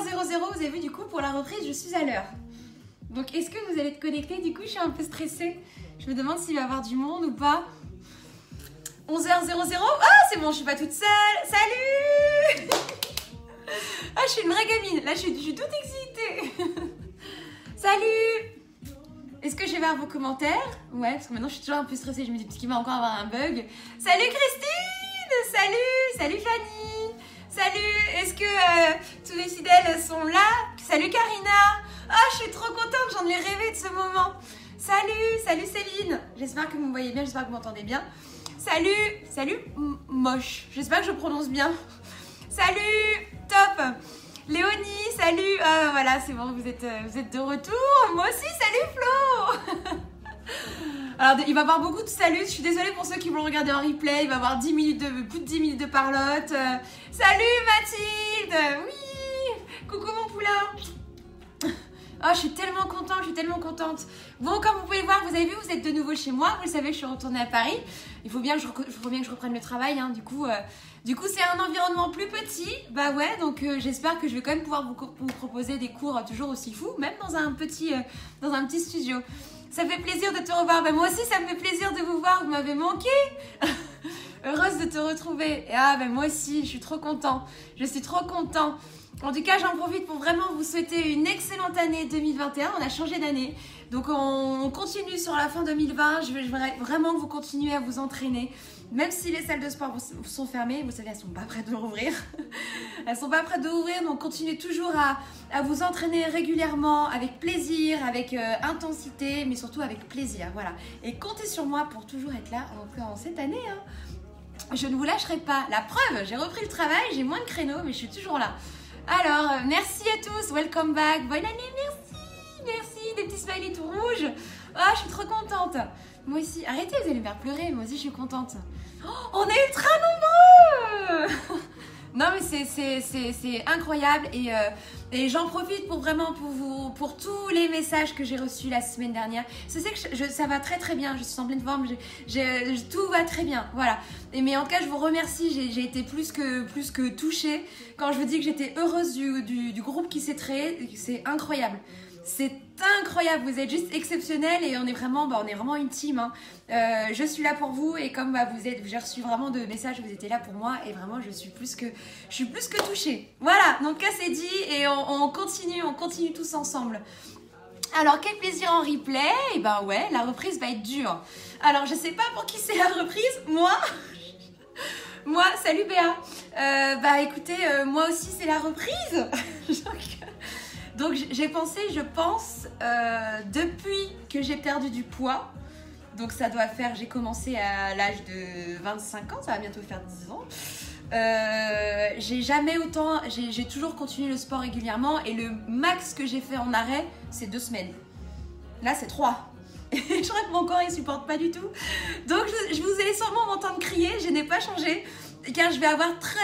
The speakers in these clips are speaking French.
11h00, vous avez vu, du coup, pour la reprise, je suis à l'heure. Donc, est-ce que vous allez être connectés? Du coup, je suis un peu stressée. Je me demande s'il va y avoir du monde ou pas. 11h00. Ah, c'est bon, je suis pas toute seule. Salut. Ah, je suis une vraie gamine. Là, je suis toute excitée. Salut. Est-ce que je vais voir vos commentaires? Ouais, parce que maintenant, je suis toujours un peu stressée. Je me dis, peut-être qu'il va encore avoir un bug. Salut Christine. Salut Fanny. Salut. Est-ce que tous les fidèles sont là? Salut Karina. Ah, je suis trop contente. J'en ai rêvé de ce moment. Salut Céline. J'espère que vous me voyez bien. J'espère que vous m'entendez bien. Salut Moche. J'espère que je prononce bien. Salut, top. Léonie, salut. Ah voilà, c'est bon, vous êtes de retour. Moi aussi, salut Flo. Alors, il va y avoir beaucoup de saluts. Je suis désolée pour ceux qui vont le regarder en replay. Il va y avoir plus de 10 minutes de parlotte. Salut Mathilde. Oui. Coucou mon poulain. Oh, je suis tellement contente. Bon, comme vous pouvez voir, vous avez vu, vous êtes de nouveau chez moi. Vous le savez, je suis retournée à Paris. Il faut bien que je reprenne le travail. Hein. Du coup, c'est un environnement plus petit. Bah ouais, donc j'espère que je vais quand même pouvoir vous proposer des cours toujours aussi fous, même dans un petit studio. Ça fait plaisir de te revoir. Bah, moi aussi, ça me fait plaisir de vous voir. Vous m'avez manqué. Heureuse de te retrouver. Ah, bah moi aussi, je suis trop contente. Je suis trop contente. En tout cas, j'en profite pour vraiment vous souhaiter une excellente année 2021. On a changé d'année. Donc, on continue sur la fin 2020. Je veux vraiment que vous continuez à vous entraîner. Même si les salles de sport sont fermées, vous savez, elles ne sont pas prêtes de rouvrir. Elles ne sont pas prêtes de rouvrir. Donc, continuez toujours à vous entraîner régulièrement, avec plaisir, avec intensité, mais surtout avec plaisir. Voilà. Et comptez sur moi pour toujours être là en cette année. Hein. Je ne vous lâcherai pas. La preuve, j'ai repris le travail, j'ai moins de créneaux, mais je suis toujours là. Alors, merci à tous, welcome back, bonne année, merci, des petits smileys tout rouges. Ah, je suis trop contente. Moi aussi, arrêtez, vous allez me faire pleurer, moi aussi je suis contente. Oh, on est ultra nombreux. Non mais c'est incroyable et j'en profite pour vraiment pour tous les messages que j'ai reçus la semaine dernière. C'est que ça va très bien, je suis en pleine forme, tout va très bien, voilà. Mais en tout cas je vous remercie, j'ai été plus que touchée quand je vous dis que j'étais heureuse du groupe qui s'est créé, c'est incroyable. C'est incroyable, vous êtes juste exceptionnels et on est vraiment une team. Hein. Je suis là pour vous et comme j'ai reçu vraiment de messages, vous étiez là pour moi et vraiment je suis plus que touchée. Voilà, donc là c'est dit et on continue tous ensemble. Alors quel plaisir en replay, et ben ouais, la reprise va être dure. Alors je sais pas pour qui c'est la reprise, moi, salut Béa. Bah écoutez, moi aussi c'est la reprise. Donc j'ai pensé, je pense, depuis que j'ai perdu du poids, donc ça doit faire, j'ai commencé à l'âge de 25 ans, ça va bientôt faire 10 ans, j'ai toujours continué le sport régulièrement et le max que j'ai fait en arrêt, c'est 2 semaines. Là c'est 3. Et je crois que mon corps il supporte pas du tout. Donc je vous allez sûrement m'entendre crier, je n'ai pas changé. Car je vais avoir très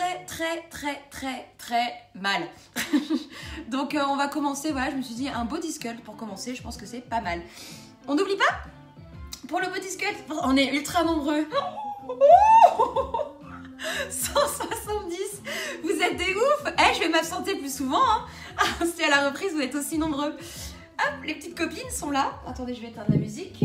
mal. Donc on va commencer, voilà, je me suis dit un body sculpt pour commencer, je pense que c'est pas mal. On n'oublie pas, pour le body sculpt, on est ultra nombreux. 170, vous êtes des ouf. Je vais m'absenter plus souvent, hein. Si à la reprise vous êtes aussi nombreux. Hop, les petites copines sont là. Attendez, je vais éteindre la musique.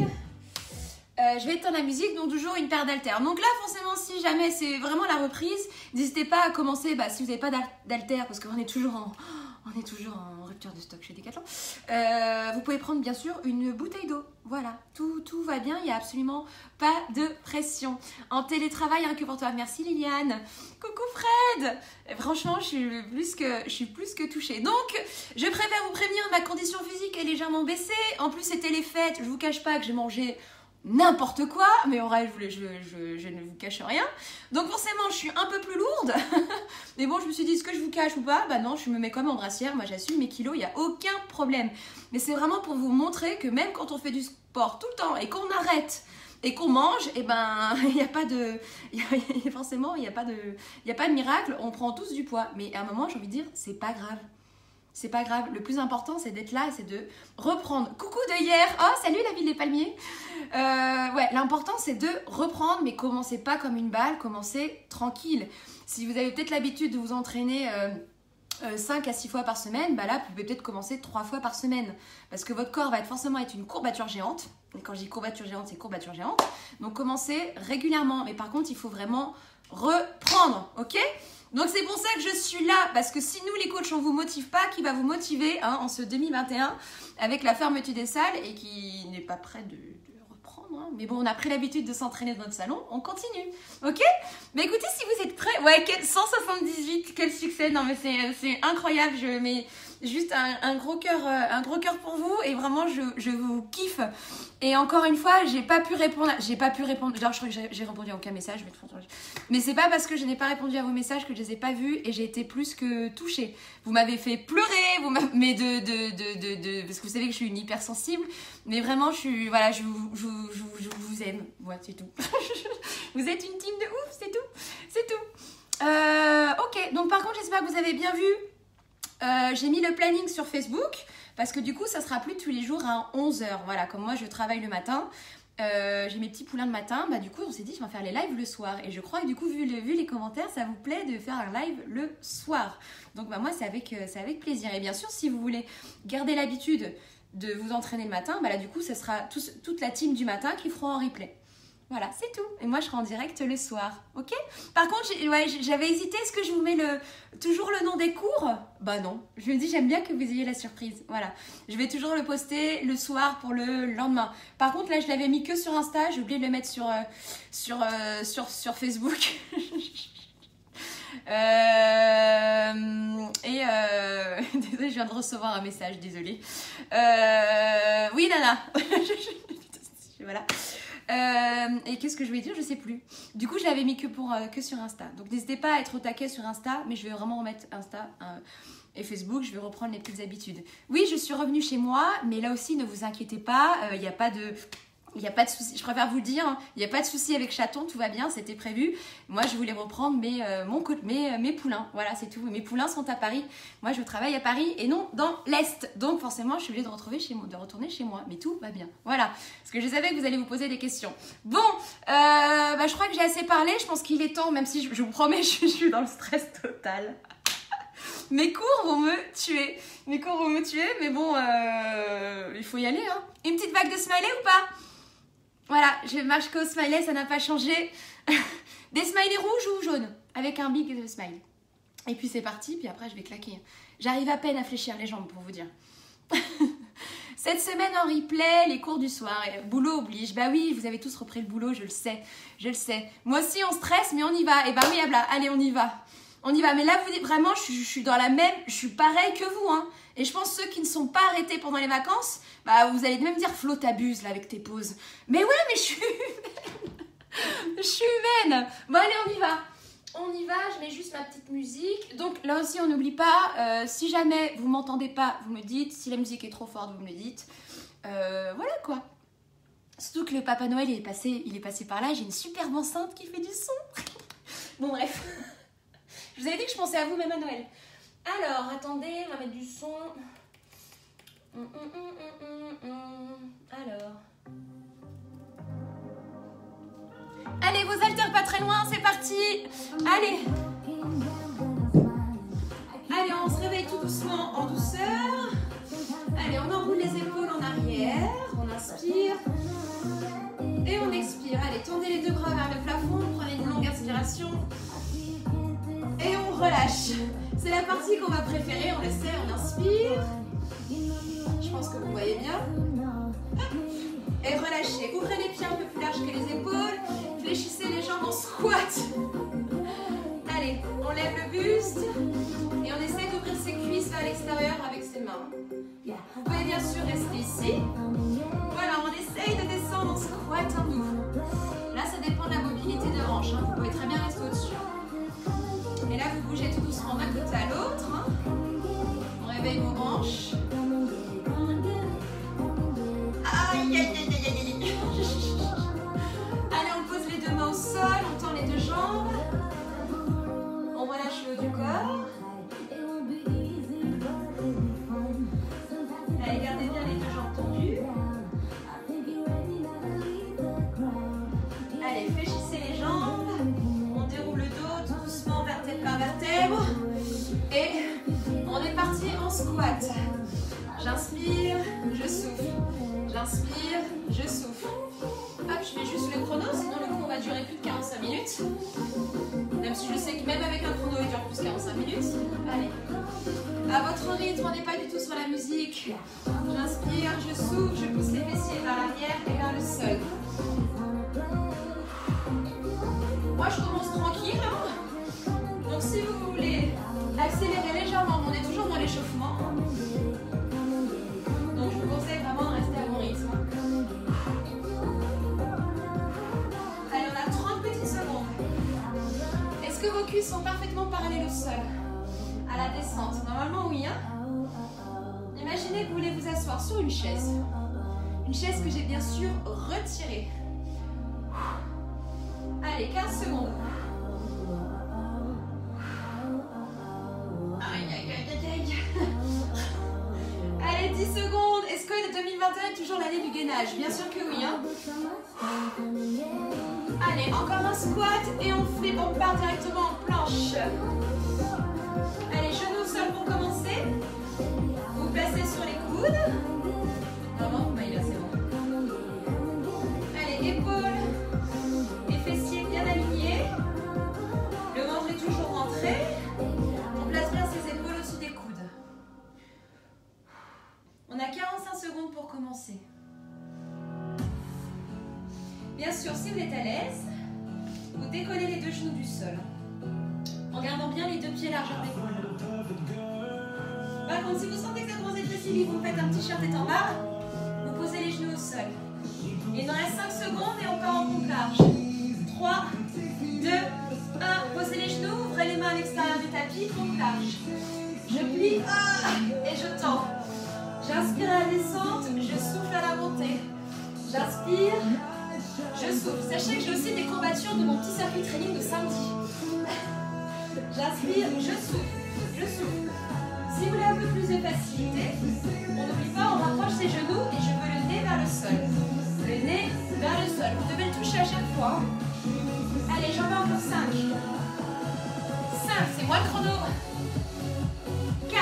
Donc toujours une paire d'haltères. Donc là, forcément, si jamais c'est vraiment la reprise, n'hésitez pas à commencer, si vous n'avez pas d'haltères, parce qu'on est toujours en rupture de stock chez Decathlon. Vous pouvez prendre bien sûr une bouteille d'eau. Voilà, tout va bien, il n'y a absolument pas de pression. En télétravail, hein, que pour toi. Merci Liliane. Coucou Fred. Franchement, je suis plus que touchée. Donc, je préfère vous prévenir, ma condition physique est légèrement baissée. En plus, c'était les fêtes. Je vous cache pas que j'ai mangé n'importe quoi, mais en vrai, je ne vous cache rien. Donc forcément, je suis un peu plus lourde. Mais bon, je me suis dit, est-ce que je vous cache ou pas? Bah non, je me mets quand même en brassière. Moi, j'assume mes kilos, il n'y a aucun problème. Mais c'est vraiment pour vous montrer que même quand on fait du sport tout le temps et qu'on arrête et qu'on mange, et ben, il n'y a pas de... forcément, il n'y a pas de miracle. On prend tous du poids. Mais à un moment, j'ai envie de dire, c'est pas grave. C'est pas grave, le plus important c'est d'être là et c'est de reprendre. Coucou de hier, oh salut la ville des palmiers. Ouais, l'important c'est de reprendre, mais commencez pas comme une balle, commencez tranquille. Si vous avez peut-être l'habitude de vous entraîner 5 à 6 fois par semaine, bah là, vous pouvez peut-être commencer 3 fois par semaine. Parce que votre corps va forcément être une courbature géante. Et quand je dis courbature géante, c'est courbature géante. Donc, commencez régulièrement. Mais par contre, il faut vraiment reprendre, ok? Donc, c'est pour ça que je suis là. Parce que si nous, les coachs, on ne vous motive pas, qui va vous motiver en ce 2021 avec la fermeture des salles et qui n'est pas prêt de reprendre. Hein. Mais bon, on a pris l'habitude de s'entraîner dans notre salon. On continue, ok? Mais écoutez, si vous êtes prêts, ouais, 178, quel succès! Non, mais c'est incroyable. Je mets juste un gros cœur pour vous et vraiment, je vous kiffe. Et encore une fois, j'ai pas pu répondre. Genre, je crois que j'ai répondu à aucun message. Mais c'est pas parce que je n'ai pas répondu à vos messages que je les ai pas vus et j'ai été plus que touchée. Vous m'avez fait pleurer, mais parce que vous savez que je suis une hypersensible. Mais vraiment, je vous aime. Ouais, c'est tout. Vous êtes une team de ouf, c'est tout. C'est tout. Ok, donc par contre, j'espère que vous avez bien vu. J'ai mis le planning sur Facebook parce que du coup, ça sera plus tous les jours à 11h. Voilà, comme moi, je travaille le matin. J'ai mes petits poulains le matin. Bah, du coup, on s'est dit, je vais faire les lives le soir. Et je crois que du coup, vu les commentaires, ça vous plaît de faire un live le soir. Donc, bah, moi, c'est avec plaisir. Et bien sûr, si vous voulez garder l'habitude de vous entraîner le matin, bah là, du coup, ça sera toute la team du matin qui feront en replay. Voilà, c'est tout. Et moi, je serai en direct le soir, ok? Par contre, j'avais hésité, est-ce que je vous mets toujours le nom des cours? Bah non, je me dis, j'aime bien que vous ayez la surprise. Voilà, je vais toujours le poster le soir pour le lendemain. Par contre, là, je l'avais mis que sur Insta, j'ai oublié de le mettre sur Facebook. Désolée, je viens de recevoir un message, désolée. Oui, Nana. Voilà. Et qu'est-ce que je voulais dire? Je sais plus. Du coup, je l'avais mis que sur Insta. Donc, n'hésitez pas à être au taquet sur Insta, mais je vais vraiment remettre Insta et Facebook. Je vais reprendre les petites habitudes. Oui, je suis revenue chez moi, mais là aussi, ne vous inquiétez pas. Il n'y a pas de souci. Je préfère vous le dire. Il n'y a pas de souci avec Chaton. Tout va bien. C'était prévu. Moi, je voulais reprendre mes poulains. Voilà, c'est tout. Mes poulains sont à Paris. Moi, je travaille à Paris et non dans l'Est. Donc, forcément, je suis obligée de retourner chez moi. Mais tout va bien. Voilà. Parce que je savais que vous allez vous poser des questions. Bon, je crois que j'ai assez parlé. Je pense qu'il est temps, même si je vous promets, je suis dans le stress total. Mes cours vont me tuer. Mais bon, il faut y aller. Hein. Une petite vague de smiley ou pas? Voilà, je marche qu'au smiley, ça n'a pas changé. Des smileys rouges ou jaunes, avec un big smile. Et puis c'est parti, puis après je vais claquer. J'arrive à peine à fléchir les jambes pour vous dire. Cette semaine en replay, les cours du soir. Boulot oblige. Bah oui, vous avez tous repris le boulot, je le sais. Moi aussi on stresse, mais on y va. Et bah oui, allez, on y va. Mais là, vous dites vraiment, je suis dans la même, je suis pareil que vous, hein. Et je pense que ceux qui ne sont pas arrêtés pendant les vacances, bah vous allez même dire, Flo, t'abuses là avec tes pauses. Mais ouais, mais je suis humaine. Bon, allez, on y va. Je mets juste ma petite musique. Donc là aussi, on n'oublie pas, si jamais vous m'entendez pas, vous me dites. Si la musique est trop forte, vous me le dites. Voilà quoi. Surtout que le Papa Noël, il est passé par là. J'ai une superbe enceinte qui fait du son. Bon, bref. Je vous avais dit que je pensais à vous même à Noël. Alors, attendez, on va mettre du son. Alors. Allez, vos haltères pas très loin, c'est parti. Allez, on se réveille tout doucement, en douceur. Allez, on enroule les épaules en arrière. On inspire. Et on expire. Allez, tendez les deux bras vers le plafond. Prenez une longue inspiration. Et on relâche. C'est la partie qu'on va préférer, on le sait, on inspire. Je pense que vous voyez bien. Et relâchez. Ouvrez les pieds un peu plus larges que les épaules. Fléchissez les jambes en squat. Allez, on lève le buste. Et on essaie d'ouvrir ses cuisses vers l'extérieur avec ses mains. Vous pouvez bien sûr rester ici. Voilà, on essaye de descendre en squat en doux. Là, ça dépend de la mobilité de hanche. Vous pouvez très bien rester au-dessus. Et là, vous bougez tout doucement d'un côté à l'autre. On réveille vos hanches. Aïe, aïe, aïe, aïe, aïe. Allez, on pose les deux mains au sol, on tend les deux jambes. On relâche le haut du corps. Allez, gardez bien les deux jambes tendues. J'inspire, je souffle. J'inspire, je souffle. Hop, je mets juste le chrono, sinon le cours va durer plus de 45 minutes. Même si je sais que même avec un chrono, il dure plus de 45 minutes. Allez. À votre rythme, on n'est pas du tout sur la musique. J'inspire, je souffle, je pousse les fessiers vers l'arrière et vers le sol. Moi, je commence tranquille. Donc, si vous voulez accélérer légèrement, on est toujours dans l'échauffement. Donc, je vous conseille vraiment de rester à mon rythme. Allez, on a 30 petites secondes. Est-ce que vos cuisses sont parfaitement parallèles au sol? À la descente, normalement oui. Imaginez que vous voulez vous asseoir sur une chaise. Une chaise que j'ai bien sûr retirée. Allez, 15 secondes. Aïe, aïe, aïe, aïe, aïe. Allez, 10 secondes. Est-ce que 2021 est toujours l'année du gainage? Bien sûr que oui. Allez, encore un squat et on part directement en planche. Allez, genoux au sol pour commencer. Vous placez sur les coudes. Vraiment, là c'est bon. Allez, épaules et fessiers bien alignés. Le ventre est toujours rentré. On place bien ses épaules au-dessus des coudes. On a 45 secondes pour commencer. Bien sûr, si vous êtes à l'aise, vous décollez les deux genoux du sol. En gardant bien les deux pieds largeur d'épaule. Par contre, si vous sentez que ça commence à être facile, vous faites un petit shirt étendard barre, vous posez les genoux au sol. Il nous reste 5 secondes et on part en pompe large. 3, 2, 1, posez les genoux, ouvrez les mains à l'extérieur du tapis, pompe large. Je plie et je tends. J'inspire à la descente, je souffle à la montée. J'inspire, je souffle. Sachez que j'ai aussi des courbatures de mon petit circuit training de samedi. J'inspire, je souffle, je souffle. Si vous voulez un peu plus de facilité, on n'oublie pas, on rapproche ses genoux et je veux le nez vers le sol. Le nez vers le sol. Vous devez le toucher à chaque fois. Allez, j'en vais encore 5. 5, c'est moi le chrono. 4.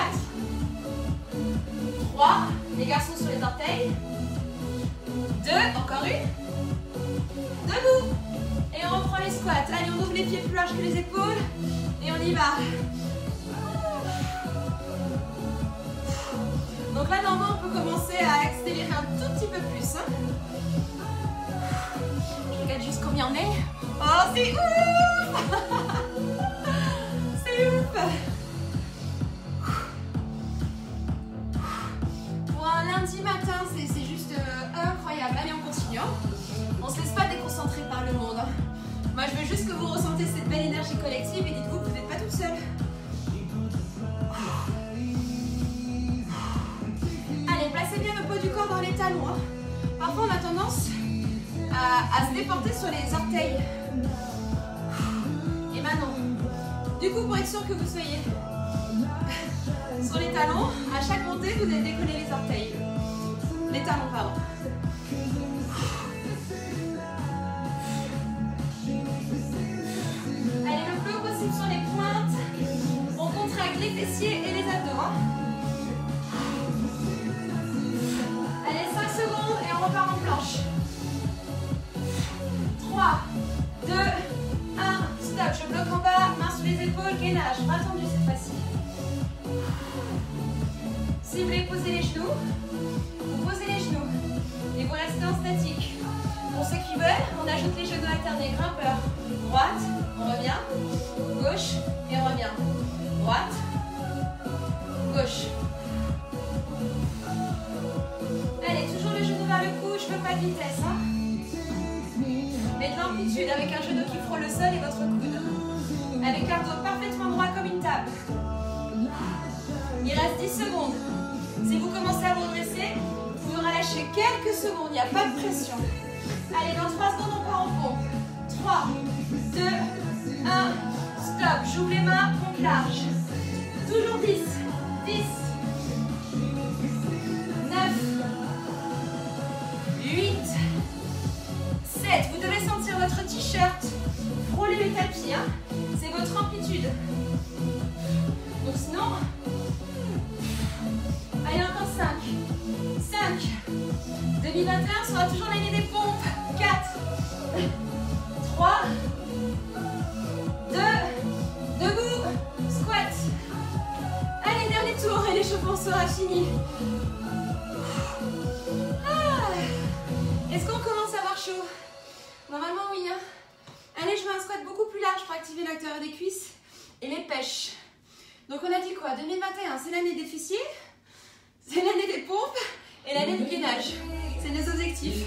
3, les garçons sur les orteils. 2, encore une. Debout. Et on reprend les squats. Allez, on ouvre les pieds plus larges que les épaules. Et on y va. Donc là, normalement, on peut commencer à accélérer un tout petit peu plus. Je regarde juste combien on est. Oh, c'est ouf. C'est ouf. Pour un lundi matin, c'est juste incroyable. Allez, on continue. On ne se laisse pas déconcentrer par le monde. Moi, je veux juste que vous ressentez cette belle énergie collective et dites-vous que vous n'êtes pas toute seule. Allez, placez bien le poids du corps dans les talons. Parfois, on a tendance à se déporter sur les orteils. Et maintenant, du coup, pour être sûr que vous soyez sur les talons, à chaque montée, vous allez décoller les orteils. Les talons, pardon. Allez, le plus haut possible sur les pointes. On contracte les fessiers et les abdos. Allez, 5 secondes et on repart en planche. 3, 2, 1, stop. Je bloque en bas, main sur les épaules, gainage. Bras tendu cette fois-ci. Si vous voulez poser les genoux, vous posez les genoux. Et vous restez en statique. Pour ceux qui veulent, on ajoute les genoux alternés. Grimpeur. Droite, on revient. Gauche et on revient. Droite, gauche. Allez, toujours le genou vers le cou, je veux pas de vitesse. Mais de l'amplitude avec un genou qui frôle le sol et votre coude. Avec un dos parfaitement droit comme une table. Il reste 10 secondes. Si vous commencez à vous redresser, vous relâchez quelques secondes, il n'y a pas de pression. Allez, dans 3 secondes, on part en pompe. 3, 2, 1, stop. J'ouvre les mains, pompe large. Toujours 10, 10, 9, 8, 7. Vous devez sentir votre t-shirt frôler le tapis. C'est votre amplitude. Donc sinon, allez, encore 5. 5. 2021 sera toujours l'année des pompes. 4. 3. 2. Debout. Squat. Allez, dernier tour et l'échauffement sera fini. Est-ce qu'on commence à avoir chaud? Normalement oui. Hein. Allez, je mets un squat beaucoup plus large pour activer l'acteur des cuisses et les pêches. Donc on a dit quoi? 2021, c'est l'année des fessiers, c'est l'année des pompes et l'année du gainage. C'est les objectifs.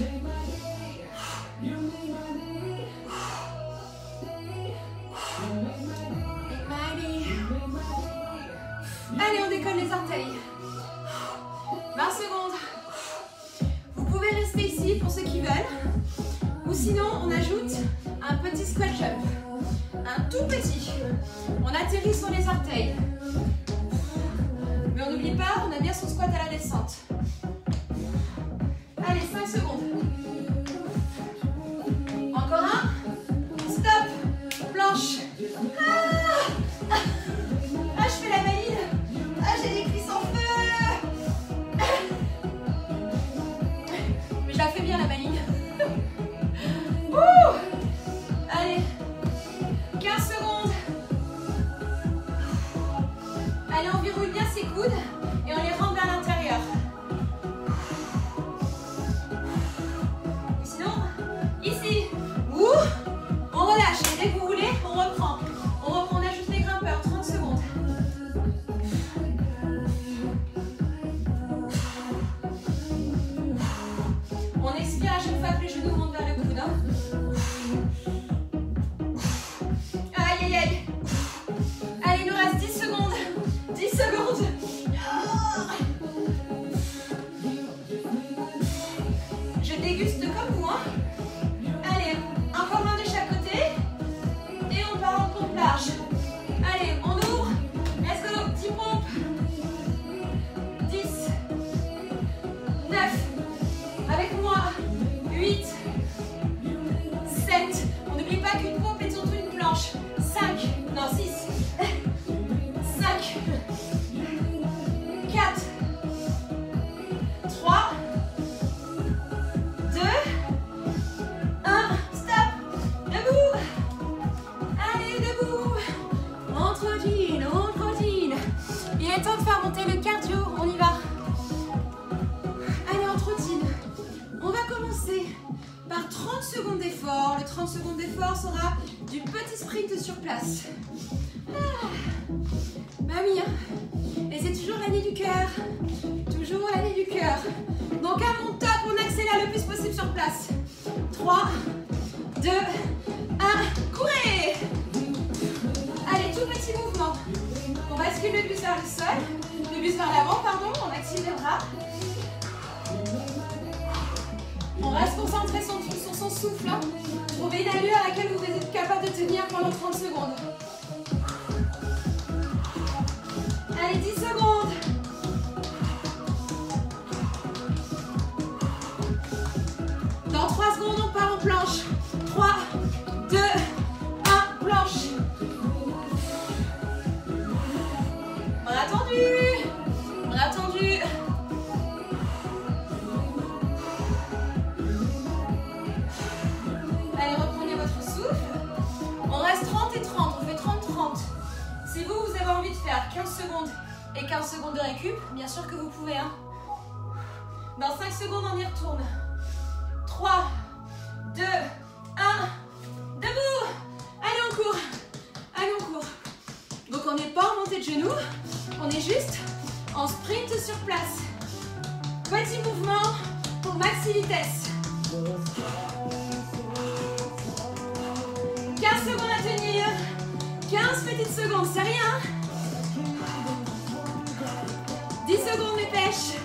Allez, on décolle les orteils. 20 secondes. Vous pouvez rester ici pour ceux qui veulent. Ou sinon, on ajoute un petit squat jump. Un tout petit. On atterrit sur les orteils. Mais on n'oublie pas, on a bien son squat à la descente. Allez, 5 secondes. Encore un. Stop. Planche. Je fais la valide. J'ai les cuisses en feu. Mais je la fais bien la valide. Allez. 15 secondes. Allez, on verrouille bien ses coudes et on les rentre vers l'intérieur. Sinon, ici, on relâche. Et dès que vous voulez, on reprend. On ajoute les grimpeurs, 30 secondes. On expire à chaque fois que les genoux montent vers le coude. Hein. Aïe, aïe, aïe. Allez, il nous reste 10 secondes. 10 secondes. Je déguste comme vous. Hein. Allez, encore main de chaque côté. Et on part en pompe large. Allez, on ouvre. Let's go. 10 pompes. 10. 9. Avec moi. 8. 7. On n'oublie pas qu'une pompe est surtout une planche. 5. Non, 6. 5. 4. 3. 2. 1. Stop. Debout. Allez, debout. On trottine, on trottine. Il est temps de faire monter le cardio. On y va. Allez, on trottine. On va commencer par 30 secondes d'effort. Le 30 secondes d'effort sera du petit sprint sur place. Bah oui, hein. Et c'est toujours l'année du cœur. Toujours l'année du cœur. Donc à mon top, on accélère le plus possible sur place. 3, 2, 1, courez. Allez, tout petit mouvement. On bascule le bus vers le sol. Le bus vers l'avant, pardon. On active les bras. On reste concentré sur son souffle. Hein. Trouvez une allure à laquelle vous êtes capable de tenir pendant 30 secondes. Allez, 10 secondes. Dans 3 secondes, on part en planche. 3, 2, 1, planche. Bras tendu. Bras tendu. Allez, reprenez votre souffle. On reste 30 et 30. On fait 30-30. Si vous avez envie de faire 15 secondes et 15 secondes de récup, bien sûr que vous pouvez. Hein. Dans 5 secondes, on y retourne. 3, 2, 1, debout. Allez, on court. Allez, on court. Donc, on n'est pas en montée de genoux. On est juste en sprint sur place. Petit mouvement pour maxi vitesse. 15 secondes à tenir. 15 petites secondes, c'est rien. 10 secondes, mes pêches.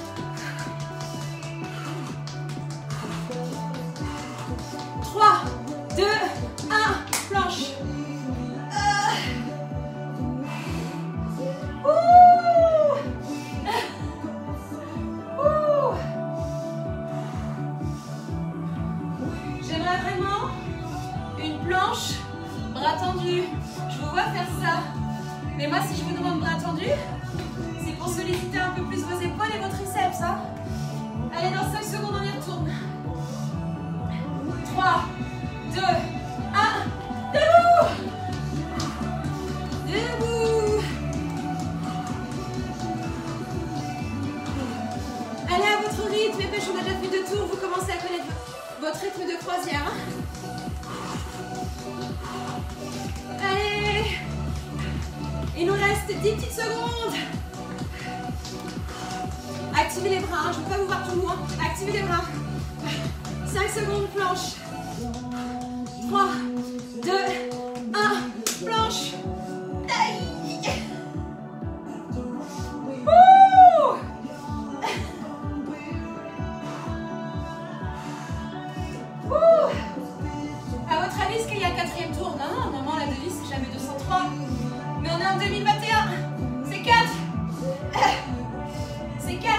3, 2, 1, planche. J'aimerais vraiment une planche, bras tendus. Je vous vois faire ça Mais moi, si je vous demande bras tendus, c'est pour solliciter un peu plus vos épaules et vos triceps. Hein. Allez, dans 5 secondes, on y retourne. 3, 2, 1. Debout! Debout! Allez à votre rythme, et pêche, on a déjà fait 2 tours, vous commencez à connaître votre rythme de croisière. Allez! Il nous reste 10 petites secondes. Activez les bras, hein. Je ne veux pas vous voir tout loin. Activez les bras. 5 secondes, planche. 3, 2, 1, planche. Aïe. Ouh. Ouh. À votre avis, est-ce qu'il y a un 4e tour? Non, non, normalement la devise c'est jamais 203. Mais on est en 2021. C'est 4. C'est 4.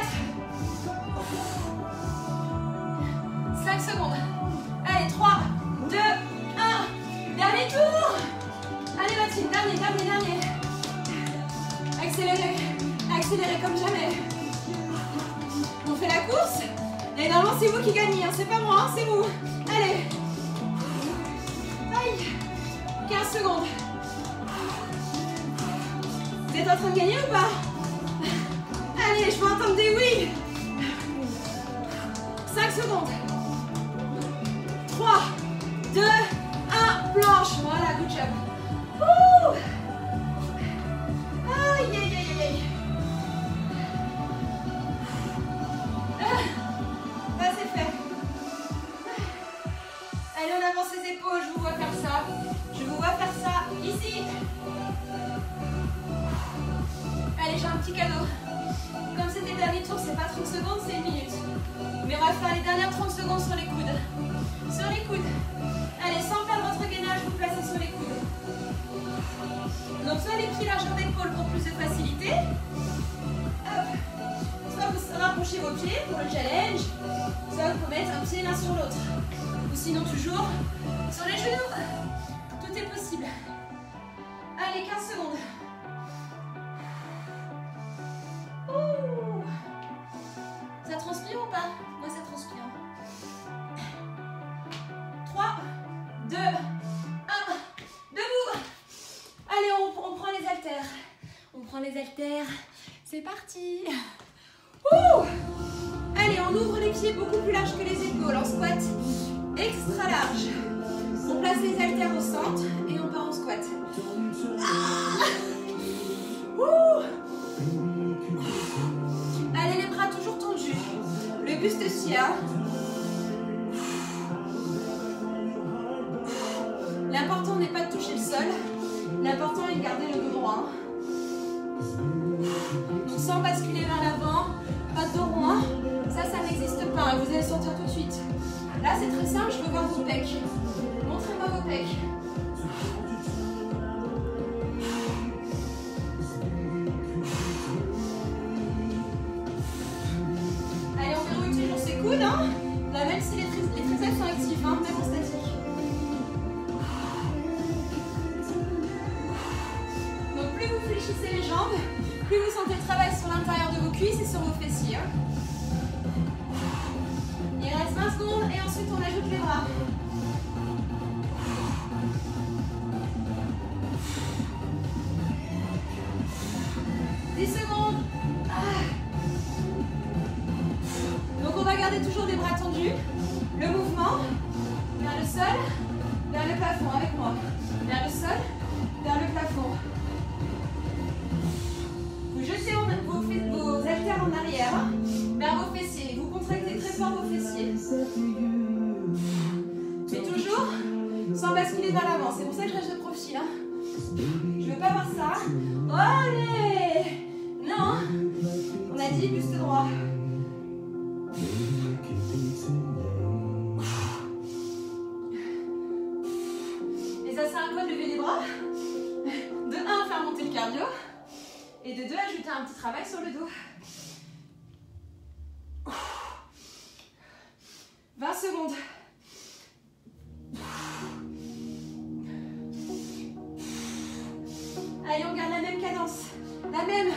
5 secondes. Allez, 3, 2, 1. Dernier tour. Allez Mathilde, dernier. Accélérez. Accélérez comme jamais. On fait la course. Et normalement c'est vous qui gagnez, hein. C'est pas moi, hein, c'est vous. Allez. Aïe. 15 secondes. Vous êtes en train de gagner ou pas? Allez, je veux entendre des oui. 5 secondes. 3, 2, 1, planche. Voilà, good job. Ouh. Aïe, aïe, aïe, aïe. Ça, c'est fait. Allez, on avance les épaules. Je vous vois faire ça. Je vous vois faire ça ici. Allez, j'ai un petit cadeau. Comme c'était le dernier tour, c'est pas 30 secondes, c'est 1 minute. Mais on va faire les dernières 30 secondes sur les coudes. Sur les coudes. Allez, sans perdre votre gainage, vous placez sur les coudes. Donc soit les pieds largeur d'épaule pour plus de facilité. Hop. Soit vous rapprochez vos pieds pour le challenge. Soit vous pouvez mettre un pied l'un sur l'autre. Ou sinon toujours sur les genoux. Tout est possible. Allez, 15 secondes. Ouh. Ça transpire ou pas? Moi ça transpire. 3, 2, 1, debout. Allez, on prend les haltères. On prend les haltères. C'est parti. Ouh. Allez, on ouvre les pieds beaucoup plus larges que les épaules. En squat extra large. On place les haltères au centre et on part en squat. Ah. Ouh. Allez, les bras toujours tendus. Le buste sia. L'important n'est pas de toucher le sol. L'important est de garder le dos droit. Donc sans basculer vers l'avant, pas de dos rond. Ça n'existe pas. Vous allez sortir tout de suite. Là, c'est très simple. Je veux voir vos pecs. Montrez-moi vos pecs. Allez, on verrouille toujours ses coudes. Hein. Là, même si les triceps sont actifs, hein, même en statique. Donc, plus vous fléchissez les jambes, plus vous sentez le travail sur l'intérieur de vos cuisses et sur vos fessiers. Hein. Il reste 20 secondes et ensuite on ajoute les bras. Secondes. Ah. Donc on va garder toujours des bras tendus. Le mouvement vers le sol, vers le plafond avec moi. Vers le sol, vers le plafond. Vous jetez vos haltères en arrière vers vos fessiers. Vous contractez très fort vos fessiers. Mais toujours sans basculer vers l'avant. C'est pour ça que je reste de profil. Hein. Je veux pas voir ça. Allez! Non, on a dit buste droit. Et ça sert à quoi de lever les bras? De 1, faire monter le cardio. Et de 2, ajouter un petit travail sur le dos. 20 secondes. Allez, on garde la même cadence. La même.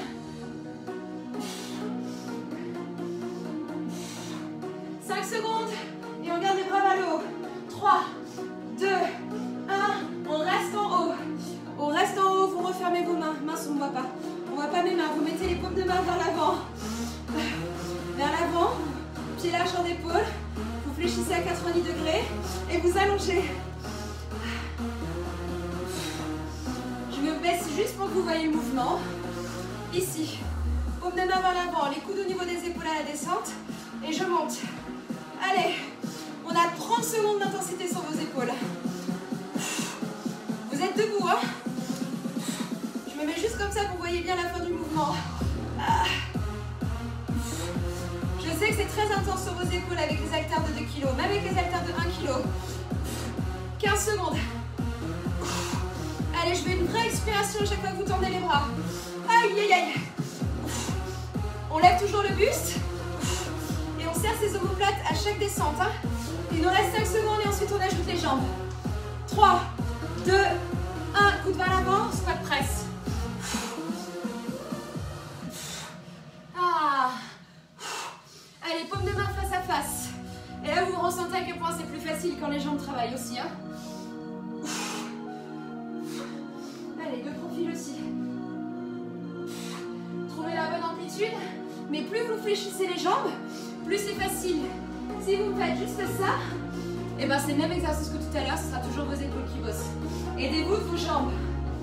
5 secondes. Et on garde les bras vers le haut. 3, 2, 1. On reste en haut. On reste en haut. Vous refermez vos mains. Mince, on ne voit pas. On ne voit pas mes mains. Vous mettez les paumes de main vers l'avant. Vers l'avant. Pied large en épaule. Vous fléchissez à 90 degrés. Et vous allongez. Je me baisse juste pour que vous voyez le mouvement. Ici. Paume de main vers l'avant. Les coudes au niveau des épaules à la descente. Et je monte. Allez. On a 30 secondes d'intensité sur vos épaules. Vous êtes debout, hein? Je me mets juste comme ça pour que vous voyez bien la fin du mouvement. Je sais que c'est très intense sur vos épaules avec les haltères de 2 kg, même avec les haltères de 1 kg. 15 secondes. Allez, je fais une vraie expiration chaque fois que vous tendez les bras. Aïe, aïe, aïe. On lève toujours le buste. Et on serre ses omoplates à chaque descente. Hein. Il nous reste 5 secondes et ensuite on ajoute les jambes. 3, 2, 1. Coude vers l'avant, squat press. Ah. Allez, paume de main face à face. Et là, vous ressentez à quel point c'est plus facile quand les jambes travaillent aussi. Hein. Allez, de profil aussi. Trouvez la bonne amplitude. Mais plus vous fléchissez les jambes, plus c'est facile. Si vous faites juste ça, et ben c'est le même exercice que tout à l'heure, ce sera toujours vos épaules qui bossent. Aidez-vous de vos jambes.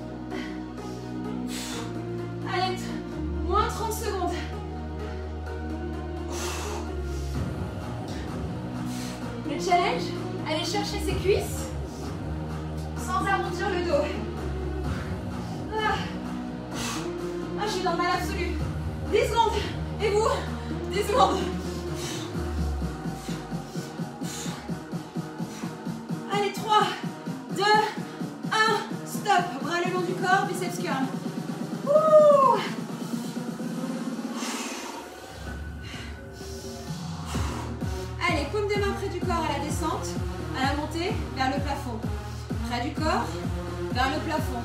Allez, moins 30 secondes. Le challenge, allez chercher ses cuisses sans arrondir le dos. Je suis dans le mal absolu. 10 secondes. Et vous? 10 secondes. Allez, 3, 2, 1. Stop. Bras le long du corps, biceps curl. Ouh. Allez, paume de main près du corps à la descente, à la montée, vers le plafond. Près du corps, vers le plafond.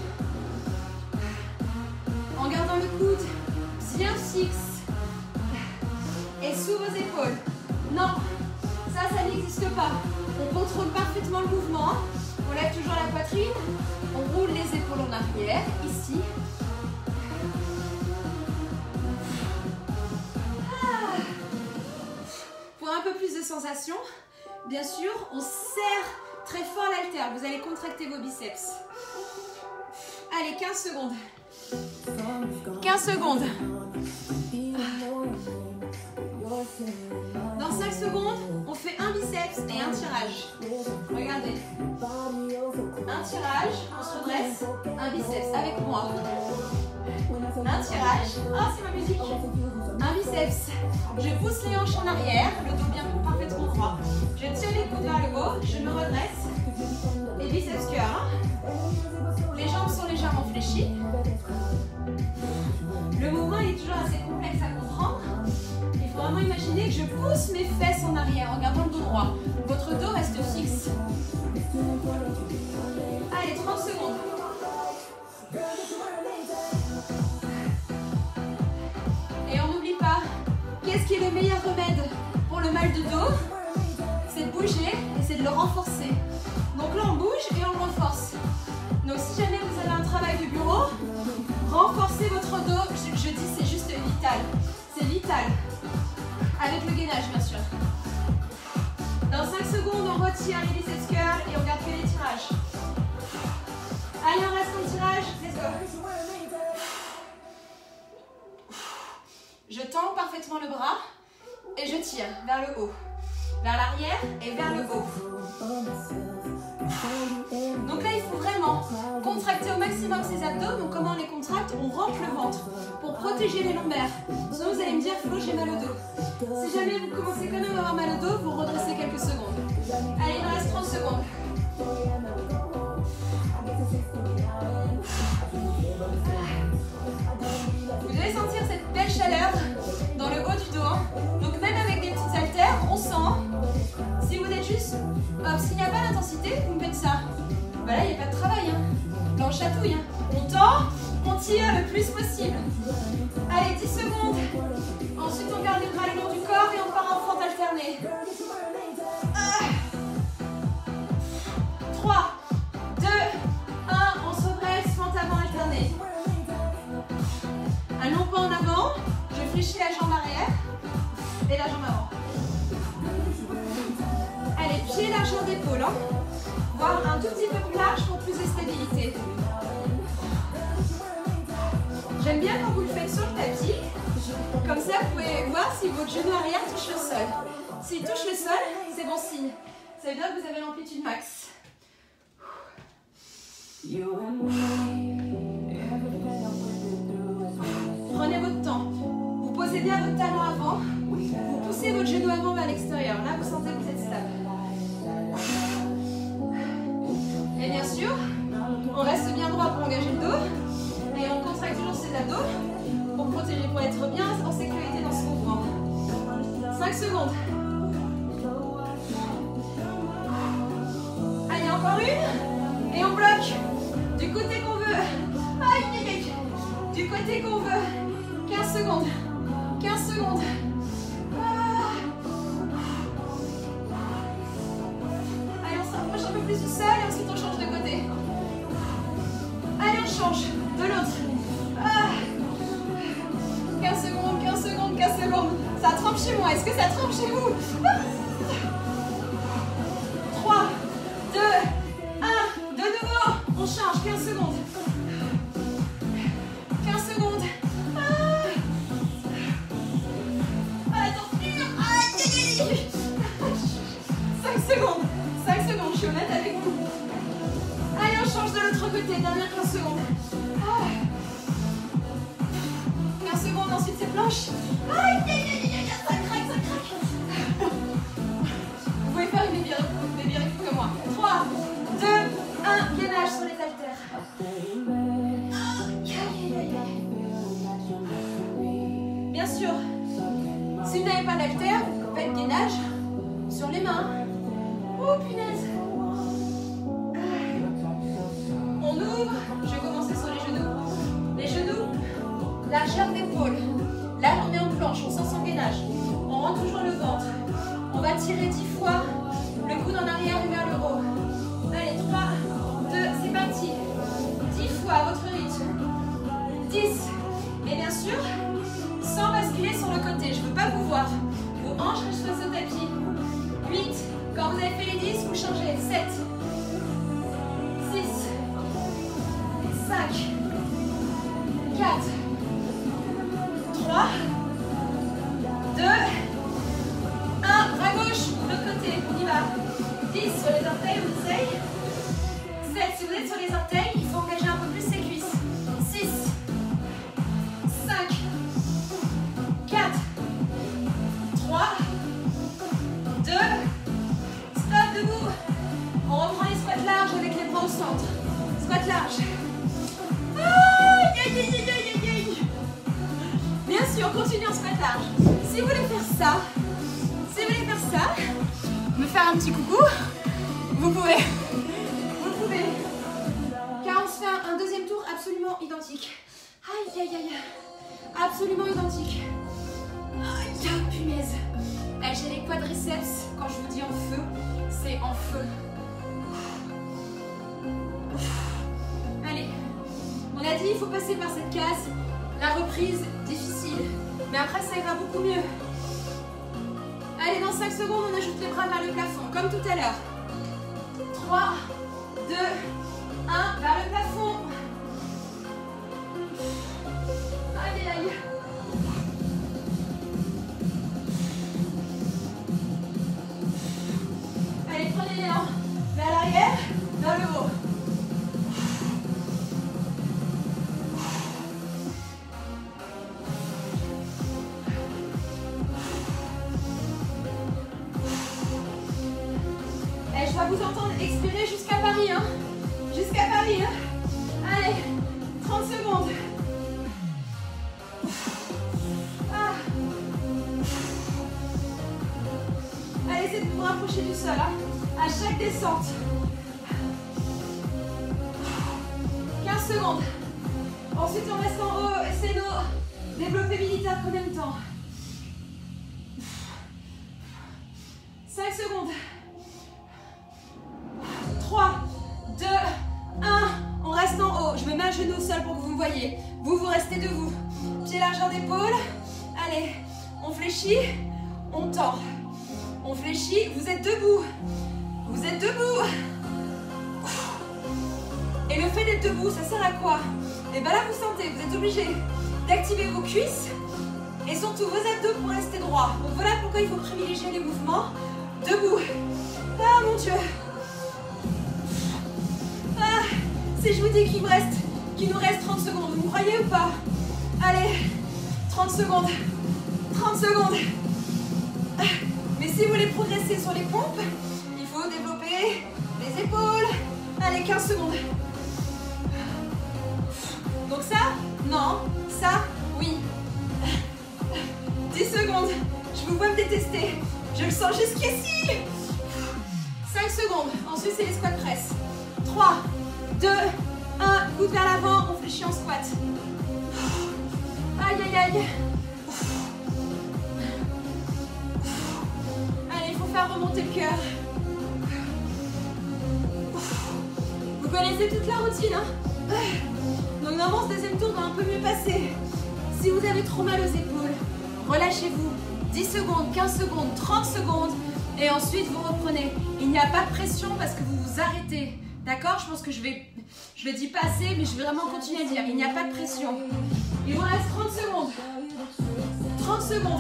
En gardant le coude bien fixe. Et sous vos épaules. Non, ça n'existe pas. On contrôle parfaitement le mouvement. On lève toujours la poitrine. On roule les épaules en arrière, ici. Pour un peu plus de sensation, bien sûr, on serre très fort l'haltère. Vous allez contracter vos biceps. Allez, 15 secondes. 15 secondes. Dans 5 secondes, on fait un biceps et un tirage. Regardez. Un tirage, on se redresse. Un biceps avec moi. Un tirage. Oh, c'est ma musique. Un biceps. Je pousse les hanches en arrière, le dos bien parfaitement droit. Je tire les coudes vers le haut, je me redresse. Et biceps curl. Les jambes sont légèrement fléchies. Le mouvement est toujours assez complexe à comprendre. Il faut vraiment imaginer que je pousse mes fesses en arrière en gardant le dos droit. Votre dos reste fixe. Allez, 30 secondes. Et on n'oublie pas, qu'est-ce qui est le meilleur remède pour le mal de dos? C'est de bouger et c'est de le renforcer. Donc là, on bouge et on le renforce. Donc si jamais vous avez un travail de bureau, renforcez votre dos. Je dis c'est juste vital. C'est vital. Avec le gainage, bien sûr. Dans 5 secondes, on retire les biceps curls et on garde que les tirages. Allez, on reste en tirage. Let's go. Je tends parfaitement le bras et je tire vers le haut, vers l'arrière et vers le haut. Donc là, il faut vraiment contracter au maximum ses abdos. Donc comment on les contracte? On rentre le ventre pour protéger les lombaires. Sinon, vous allez me dire, Flo, j'ai mal au dos. Si jamais vous commencez quand même à avoir mal au dos, vous redressez quelques secondes. Allez, il nous reste 30 secondes. Vous devez sentir cette belle chaleur dans le haut du dos. Donc même avec des petites haltères, on sent. Si vous êtes juste, hop, s'il n'y a pas d'intensité, vous me faites ça. Bah là, il n'y a pas de travail. Hein. Là, on chatouille. Hein. On tend, on tire le plus possible. Allez, 10 secondes. Ensuite, on garde les bras le long du corps et on part en fente alternée. 3, 2, 1. On se redresse, fente avant alternée. Un long pas en avant. Je fléchis la jambe arrière et la jambe avant. Allez, pied largeur d'épaule. Hein. Voire un tout petit peu plus large pour plus de stabilité. J'aime bien quand vous le faites sur le tapis. Comme ça, vous pouvez voir si votre genou arrière touche le sol. S'il touche le sol, c'est bon signe. Ça veut dire que vous avez l'amplitude max. Prenez votre temps. Vous posez bien votre talon avant. Vous poussez votre genou avant vers l'extérieur. Là, vous sentez que vous êtes stable. Et bien sûr, on reste bien droit pour engager le dos. Et on contracte toujours ses abdos pour protéger, pour être bien en sécurité dans ce mouvement. 5 secondes. Allez, encore une. Et on bloque du côté qu'on veut. Aïe, aïe, aïe. Du côté qu'on veut. 15 secondes. 15 secondes. Allez, on se rapproche un peu plus du sol et ensuite on change de côté. Allez, on change de l'autre. 15 secondes, 15 secondes, 15 secondes. Ça trempe chez moi. Est-ce que ça trempe chez vous? 3, 2, 1. De nouveau. On change. 15 secondes. 15 secondes. La torture. Aïe, aïe, aïe. 5 secondes. 5 secondes. Je suis honnête avec vous. Allez, on change de l'autre côté. Dernière 15 secondes. 15 secondes, ensuite c'est planche. Aïe, aïe, aïe, aïe, ça craque, ça craque. Vous pouvez faire une baby recul comme moi. 3, 2, 1, gainage sur les haltères. Aïe, aïe, aïe, aïe. Bien sûr, si vous n'avez pas d'haltère, faites gainage sur les mains. Oh punaise. On ouvre, je vais commencer sur les genoux. Les genoux, largeur d'épaule. Là, on est en planche, on sent son gainage. On rentre toujours le ventre. On va tirer 10 fois le coude en arrière et vers le haut. Allez, 3, 2, c'est parti. 10 fois à votre rythme. 10. Et bien sûr, sans basculer sur le côté. Je ne veux pas vous voir. Vos hanches restent face au tapis. 8. Quand vous avez fait les 10, vous changez. 7. 6. 5. 4. 3. 2. 1. Bras gauche, de l'autre côté. On y va. 10 sur les orteils, on essaye. 7. Si vous êtes sur les orteils, il faut engager un peu plus ses cuisses. 6. 5. 4. 3. 2. Stop, debout. On reprend les squats larges avec les bras au centre. Squat large. Aïe, aïe, aïe, aïe, aïe, aïe. Bien sûr, continuez en squat large. Si vous voulez faire ça, me faire un petit coucou, vous pouvez. Vous pouvez. Car on se fait un deuxième tour absolument identique. Aïe, aïe, aïe. Absolument identique. Aïe, punaise. J'ai les quadriceps. Quand je vous dis en feu, c'est en feu. Allez. On a dit, il faut passer par cette case. La reprise, difficile. Mais après, ça ira beaucoup mieux. Allez, dans 5 secondes, on ajoute les bras vers le plafond, comme tout à l'heure. 3, 2, 1, vers le plafond. Aïe, aïe. Allez, prenez l'élan. Vers l'arrière, vers le haut. Je vais vous entendre expirer jusqu'à Paris, hein. Jusqu'à Paris, hein. Allez, 30 secondes. Ah. Allez, essayez de vous rapprocher du sol, hein. À chaque descente. 15 secondes. Ensuite, on reste en haut. C'est nos développés militaires combien de temps? 5 secondes. 3, 2, 1. On reste en haut. Je me mets à genoux au sol pour que vous me voyez. Vous restez debout. Pied largeur d'épaule. Allez, on fléchit, on tend. On fléchit, vous êtes debout. Vous êtes debout. Et le fait d'être debout, ça sert à quoi? Et bien là, vous sentez, vous êtes obligé d'activer vos cuisses et surtout vos abdos pour rester droit. Donc voilà pourquoi il faut privilégier les mouvements debout. Ah mon Dieu. Ah, si je vous dis qu'il nous reste 30 secondes, vous me croyez ou pas? Allez, 30 secondes. 30 secondes. Ah, mais si vous voulez progresser sur les pompes, il faut développer les épaules. Allez, 15 secondes. Donc ça, non. Ça, oui. 10 secondes. Je vous vois me détester. Je le sens jusqu'ici. 5 secondes. Ensuite, c'est les squat press. 3, 2, 1. Coude vers l'avant. On fléchit en squat. Aïe, aïe, aïe. Allez, il faut faire remonter le cœur. Vous connaissez toute la routine, hein? Donc normalement, ce deuxième tour doit un peu mieux passer. Si vous avez trop mal aux épaules, relâchez-vous. 10 secondes, 15 secondes, 30 secondes. Et ensuite, vous reprenez. Il n'y a pas de pression parce que vous vous arrêtez. D'accord? Je pense que je le dis pas assez, mais je vais vraiment continuer à dire. Il n'y a pas de pression. Il vous reste 30 secondes. 30 secondes.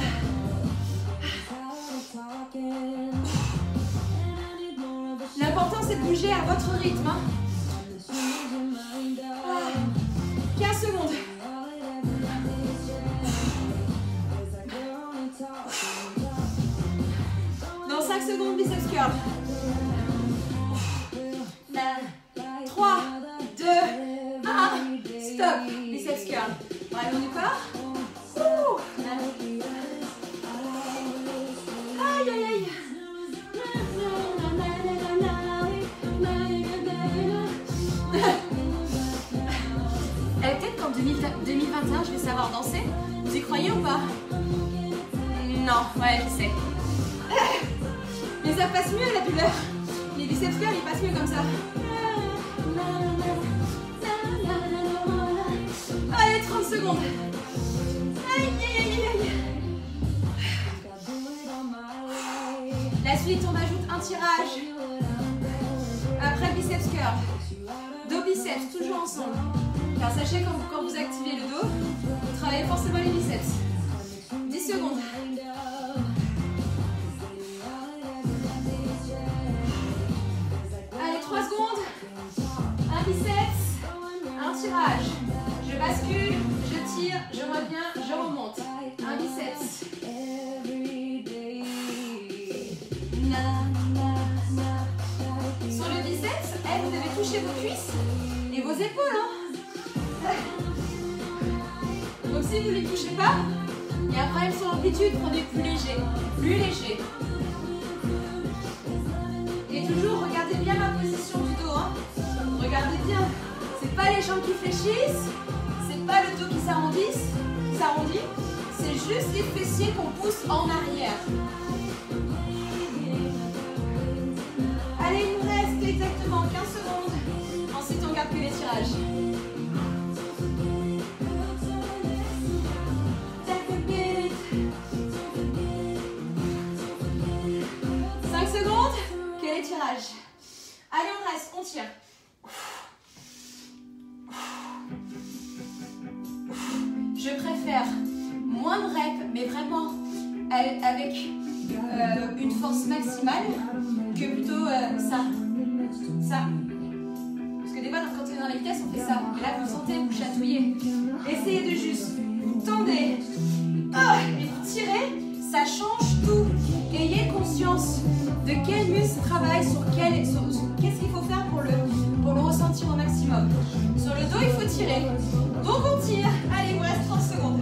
L'important, c'est de bouger à votre rythme. Hein. 15 secondes. Dans 5 secondes, biceps curl. 3, 2, 1. Stop. Biceps curl. Allez, on y part. Aïe, aïe, aïe. Peut-être qu'en 2021, je vais savoir danser. Vous y croyez ou pas? Non, ouais, je sais. Mais ça passe mieux la douleur. Les biceps curls, ils passent mieux comme ça. Allez, 30 secondes. Aïe, aïe, aïe, aïe. La suite, on ajoute un tirage. Après biceps curl. Dos biceps, toujours ensemble. Car sachez quand vous activez le dos, vous travaillez forcément les biceps. 10 secondes. Allez, 3 secondes. Un biceps, un tirage. Je bascule, je tire, je reviens, je remonte. Un biceps. Sur le biceps, vous devez toucher vos cuisses et vos épaules. Hein. Donc si vous ne les touchez pas, et après elles sont en amplitude, prenez plus léger, plus léger. Et toujours regardez bien la position du dos. Hein. Regardez bien. C'est pas les jambes qui fléchissent, c'est pas le dos qui s'arrondit, c'est juste les fessiers qu'on pousse en arrière. Allez, il nous reste exactement 15 secondes. Ensuite, on garde que les tirages. 5 secondes, que les tirages. Allez, on reste, on tire. Je préfère moins de reps, mais vraiment avec une force maximale, que plutôt ça. Parce que des fois, quand on est dans les vitesses, on fait ça. Et là, vous sentez, vous chatouillez. Essayez de juste, vous tendez, et vous tirez, ça change tout. Ayez conscience de quel muscle travaille, qu'est-ce qu'il faut faire pour le ressentir au maximum. Sur le dos, il faut tirer. Donc on tire. Allez, il vous reste 30 secondes.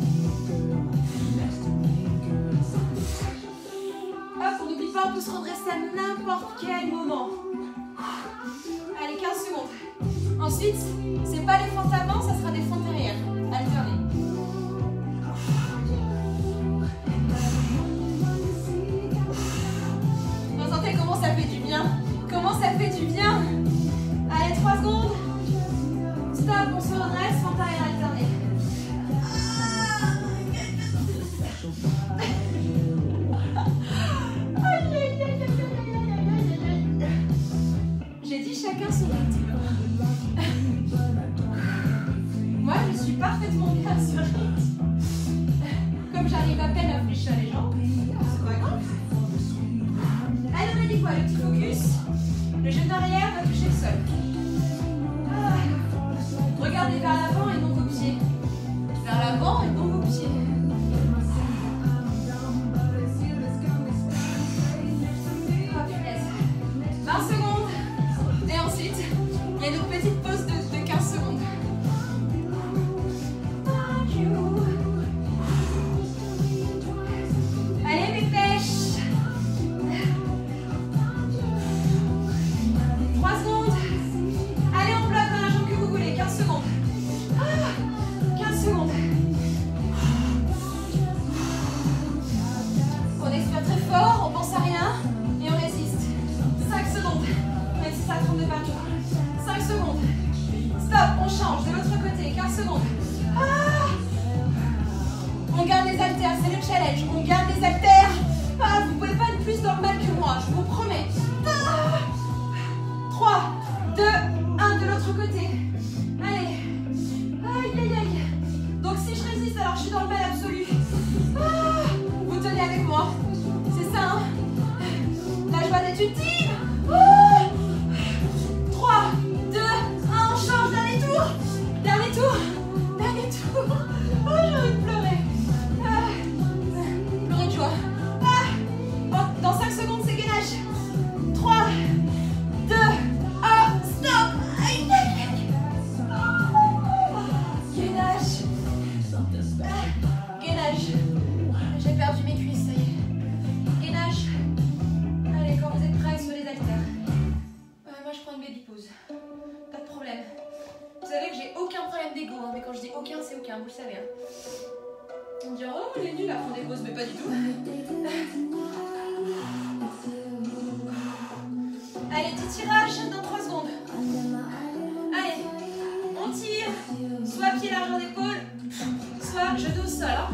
Hop, on n'oublie pas, on peut se redresser à n'importe quel moment. Allez, 15 secondes. Ensuite, c'est pas les fentes avant, ça sera des fentes arrière. Alternez. Vous sentez comment ça fait du bien? Comment ça fait du bien? Allez, 3 secondes. Stop, on se redresse, fente arrière alternée. J'ai dit chacun son rythme. Moi, je suis parfaitement bien sur rythme. Comme j'arrive à peine à fléchir les jambes, c'est pas grave. Allez, on a dit quoi? Le petit focus. Le genou arrière va toucher le sol. Regardez vers l'avant et non vos pieds. Vers l'avant et non vos pieds. Oh, punaise. 20 secondes. Et ensuite, il y a une petite pause de 15 secondes. Allez, mes pêches. 3 secondes. Allez, on bloque dans la jambe que vous voulez. 15 secondes. 15 secondes. On expire très fort, on pense à rien et on résiste. 5 secondes. Même si ça tremble de partout. 5 secondes. Stop, on change de l'autre côté. 15 secondes. On garde les haltères, c'est le challenge. On garde les haltères. Vous pouvez pas être plus normal que moi, je vous promets. 3, 2, 1 de l'autre côté. Allez. Aïe, aïe, aïe. Donc si je résiste, alors je suis dans le mal absolu. Vous tenez avec moi. C'est ça, hein? La joie d'être utile. 3, 2, 1, on change. Dernier tour. Dernier tour. Dernier tour. Oh, j'ai envie de pleurer. Pleurer de joie. Dans 5 secondes, c'est gainage. 3, 2, 1, stop. Aïe, aïe, aïe. Gainage. Gainage. J'ai perdu mes cuisses, ça y est. Gainage. Allez, quand vous êtes prêts sur les haltères. Moi, je prends une baby pause. Pas de problème. Vous savez que j'ai aucun problème d'ego, hein, mais quand je dis aucun, c'est aucun, vous le savez. Hein. On me dit, oh, elle est nulle à prendre des pauses, mais pas du tout. Allez, petit tirage dans 3 secondes. Allez, on tire. Soit pied largeur d'épaule, soit genou au sol. Hein.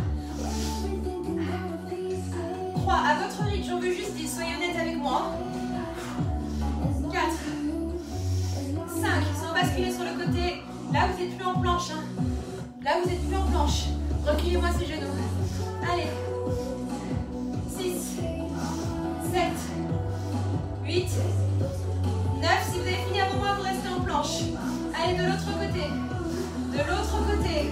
3, à votre rythme, j'en veux juste 10, soyez honnête avec moi. 4, 5, sans basculer sur le côté. Là, vous n'êtes plus en planche. Hein. Là, vous n'êtes plus en planche. Reculez-moi ces genoux. Allez. 6, 7, 8, 9. Si vous avez fini avant moi, vous restez en planche. Allez, de l'autre côté. De l'autre côté.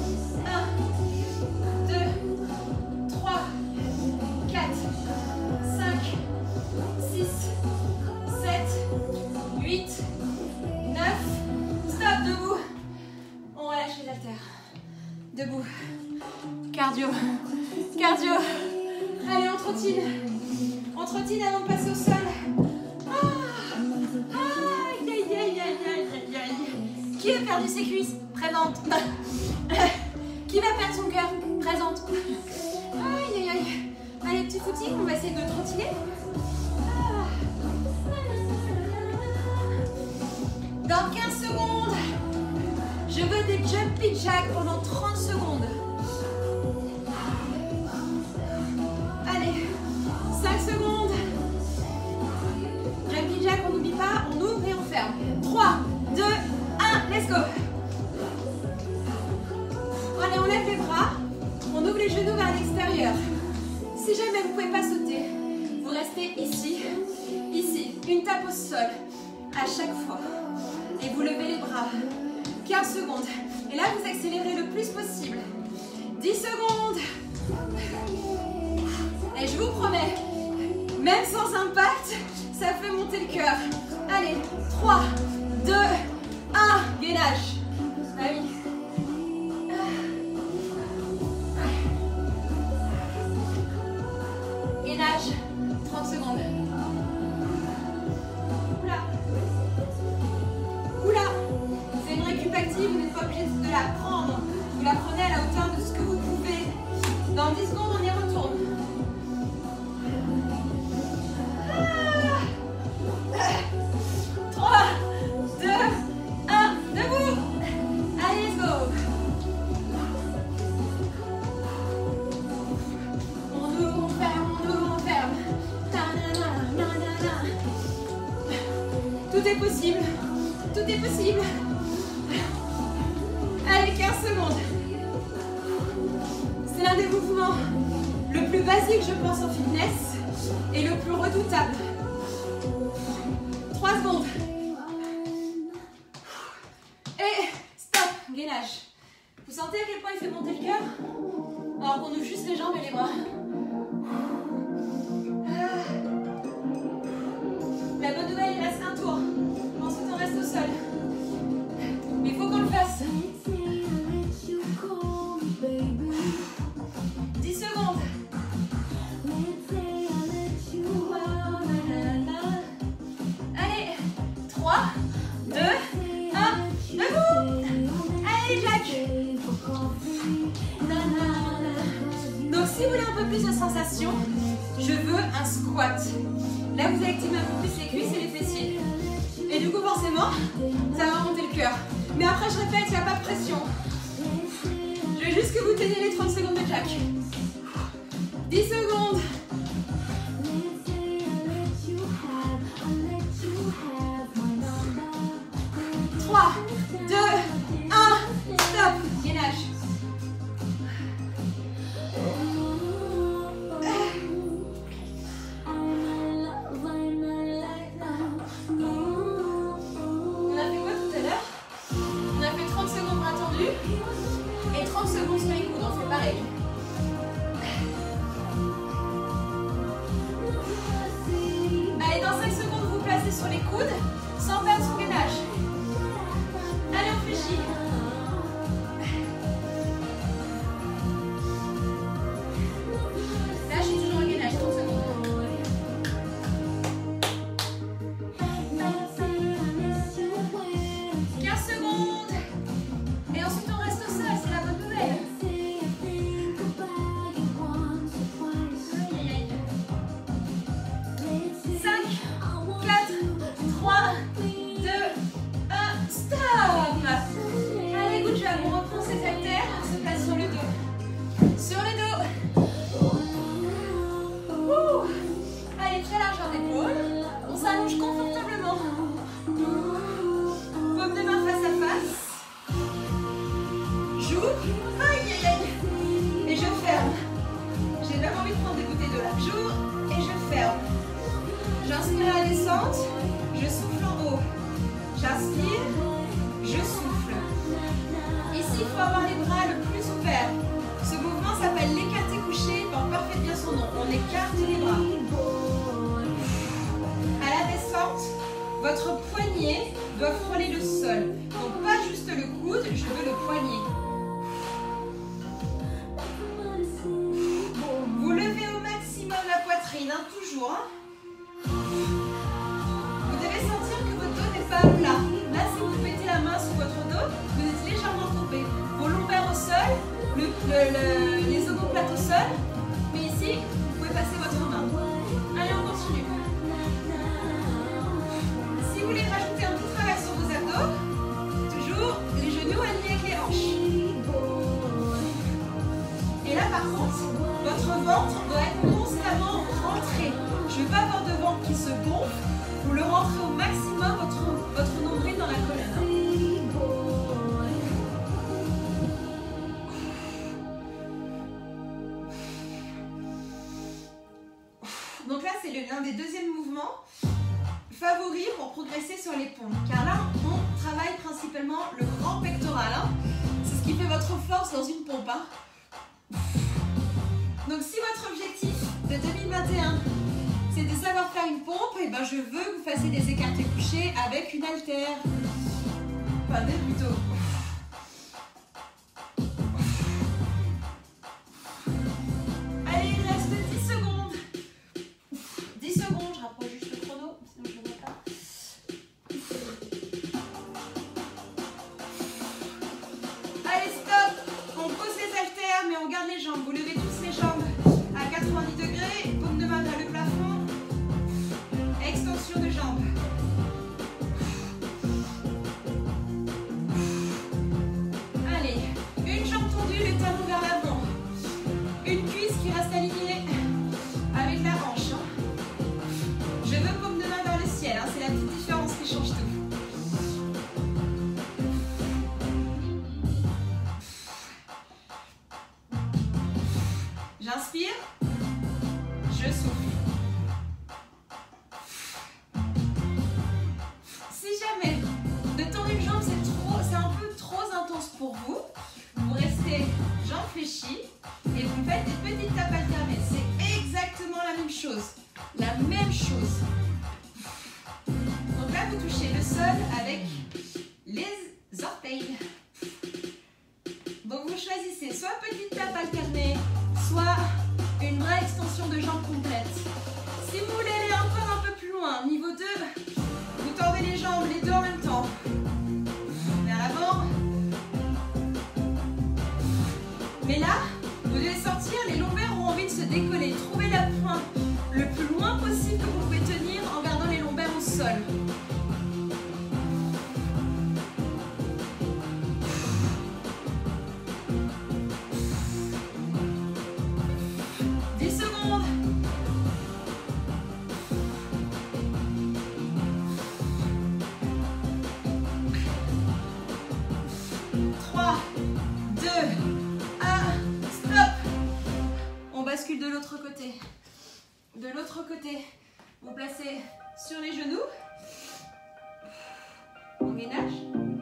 1, 2, 3, 4, 5, 6, 7, 8, 9. Stop, debout. On relâche les haltères. Debout. Cardio. Cardio. Allez, on trottine. On trottine avant de passer au sol. Aïe, aïe, aïe, aïe, aïe, aïe. Qui veut perdre ses cuisses? Présente. Qui va perdre son cœur? Présente. Aïe, aïe, aïe. Allez, petit footing, on va essayer de trottiner. Dans 15 secondes, je veux des jumping jacks pendant 30 secondes. Allez, 5 secondes. Jumping jack, on n'oublie pas, on ouvre et on ferme. 3, 2, 1, let's go. Allez, on lève les bras, on ouvre les genoux vers l'extérieur. Si jamais vous ne pouvez pas sauter, vous restez ici, ici, une tape au sol à chaque fois. Et vous levez les bras. 15 secondes. Et là, vous accélérez le plus possible. 10 secondes. Et je vous promets, même sans impact, ça fait monter le cœur. Allez, 3, 2, 1, gainage. Ah oui. Gainage, 30 secondes. Oula. Oula. possible. Tout est possible. Allez, 15 secondes. C'est l'un des mouvements le plus basique, je pense, en fitness et le plus redoutable. 3 secondes. Et stop, gainage. Vous sentez à quel point il fait monter le cœur? Alors qu'on ouvre juste les jambes et les bras. La bonne nouvelle, il reste un tour. Ensuite, on reste au sol. Mais il faut qu'on le fasse. 10 secondes. Allez, 3, 2, 1, debout. Allez, Jack. Donc, si vous voulez un peu plus de sensation, je veux un squat. Là, vous allez activer un peu plus les cuisses et les fessiers. Et du coup, forcément, ça va monter le cœur. Mais après, je répète, il n'y a pas de pression. Je veux juste que vous teniez les 30 secondes de Jack. 10 secondes. 3, 2, 1, stop. Gainage. On a fait quoi tout à l'heure? On a fait 30 secondes bras tendus et 30 secondes sur les coudes. On fait pareil. Allez, dans 5 secondes, vous vous placez sur les coudes sans perdre son gainage. Allez, on fléchit. Là, j'ai toujours un gainage, 30 secondes. 15 secondes. Et ensuite, on reste au sol, c'est la bonne nouvelle. Aïe, aïe, aïe. 5, 4, 3, 2, 1, stop. Allez, good job. On reprend ses haltères, on se place sur le dos. Sur le dos. Ouh. Allez, très largeur d'épaule. On s'allonge confortablement. Paume de main face à face. J'ouvre. Aïe, aïe, aïe. Et je ferme. J'ai vraiment envie de prendre des bouteilles d'eau là. J'ouvre et je ferme. J'inspire à la descente. Je souffle en haut. J'inspire. Je souffle. Ici, il faut avoir les bras le plus ouverts. Ce mouvement s'appelle l'écarté couché. Il porte parfaitement bien son nom. On écarte les bras. À la descente, votre poignet doit frôler le sol. Donc pas juste le coude, je veux le poignet. Vous levez au maximum la poitrine, hein, toujours. Hein. Vous devez sentir que votre dos n'est pas à plat. Là, si vous mettez la main sur votre dos, vous êtes légèrement tombé. Vos lombaires au sol, les omoplates au sol. Mais ici, vous pouvez passer votre main. Allez, on continue. Si vous voulez rajouter un petit travail sur vos abdos, toujours les genoux alignés avec les hanches. Et là, par contre, votre ventre doit être constamment rentré. Je ne veux pas avoir de ventre qui se gonfle. Vous le rentrez au maximum, votre nombril dans la colonne. Donc là, c'est l'un des deuxièmes mouvements favoris pour progresser sur les pompes. Car là, on travaille principalement le grand pectoral. Hein. C'est ce qui fait votre force dans une pompe. Hein. Donc si votre objectif de 2021, c'est de savoir faire une pompe, et ben je veux que vous fassiez des écartés couchés avec une haltère. Enfin, deux plutôt. Allez, il reste 10 secondes. 10 secondes, je rapproche juste le chrono, sinon je ne le vois pas. Allez, stop. On pose les haltères, mais on garde les jambes. Vous levez tous les jambes à 90 degrés, paume de main vers le plafond. Extension de jambes. Allez, une jambe tendue, le talon vers l'avant. Une cuisse qui reste alignée avec la hanche. Je veux paume de main vers le ciel, hein, c'est la petite différence qui change tout. J'inspire, je souffle. Si jamais de tendre une jambe c'est un peu trop intense pour vous, vous restez jambes fléchies et vous faites des petites tapes alternées. C'est exactement la même chose. La même chose. Donc là vous touchez le sol avec les orteils. Donc vous choisissez soit petite tape alternée, soit une vraie extension de jambes complète. Si vous voulez aller encore un peu plus loin, niveau 2, vous tendez les jambes, les deux en même temps. Vers l'avant. Mais là, vous devez sentir, les lombaires ont envie de se décoller. Trouvez la pointe le plus loin possible que vous pouvez tenir en gardant les lombaires au sol. De l'autre côté. De l'autre côté, vous placez sur les genoux. On ménage.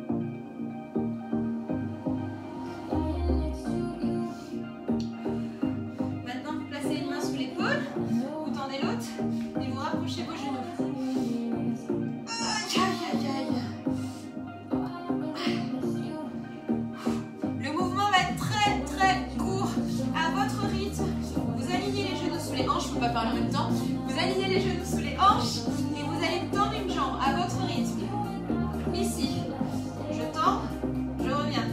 Maintenant, vous placez une main sous l'épaule. Vous tendez l'autre et vous rapprochez vos genoux. Aïe, aïe, aïe. Le mouvement va être très, très court à votre rythme. Vous alignez les genoux sous les hanches, je ne peux pas parler en même temps. Vous alignez les genoux sous les hanches et vous allez tendre une jambe à votre rythme. Ici, je tends, je reviens.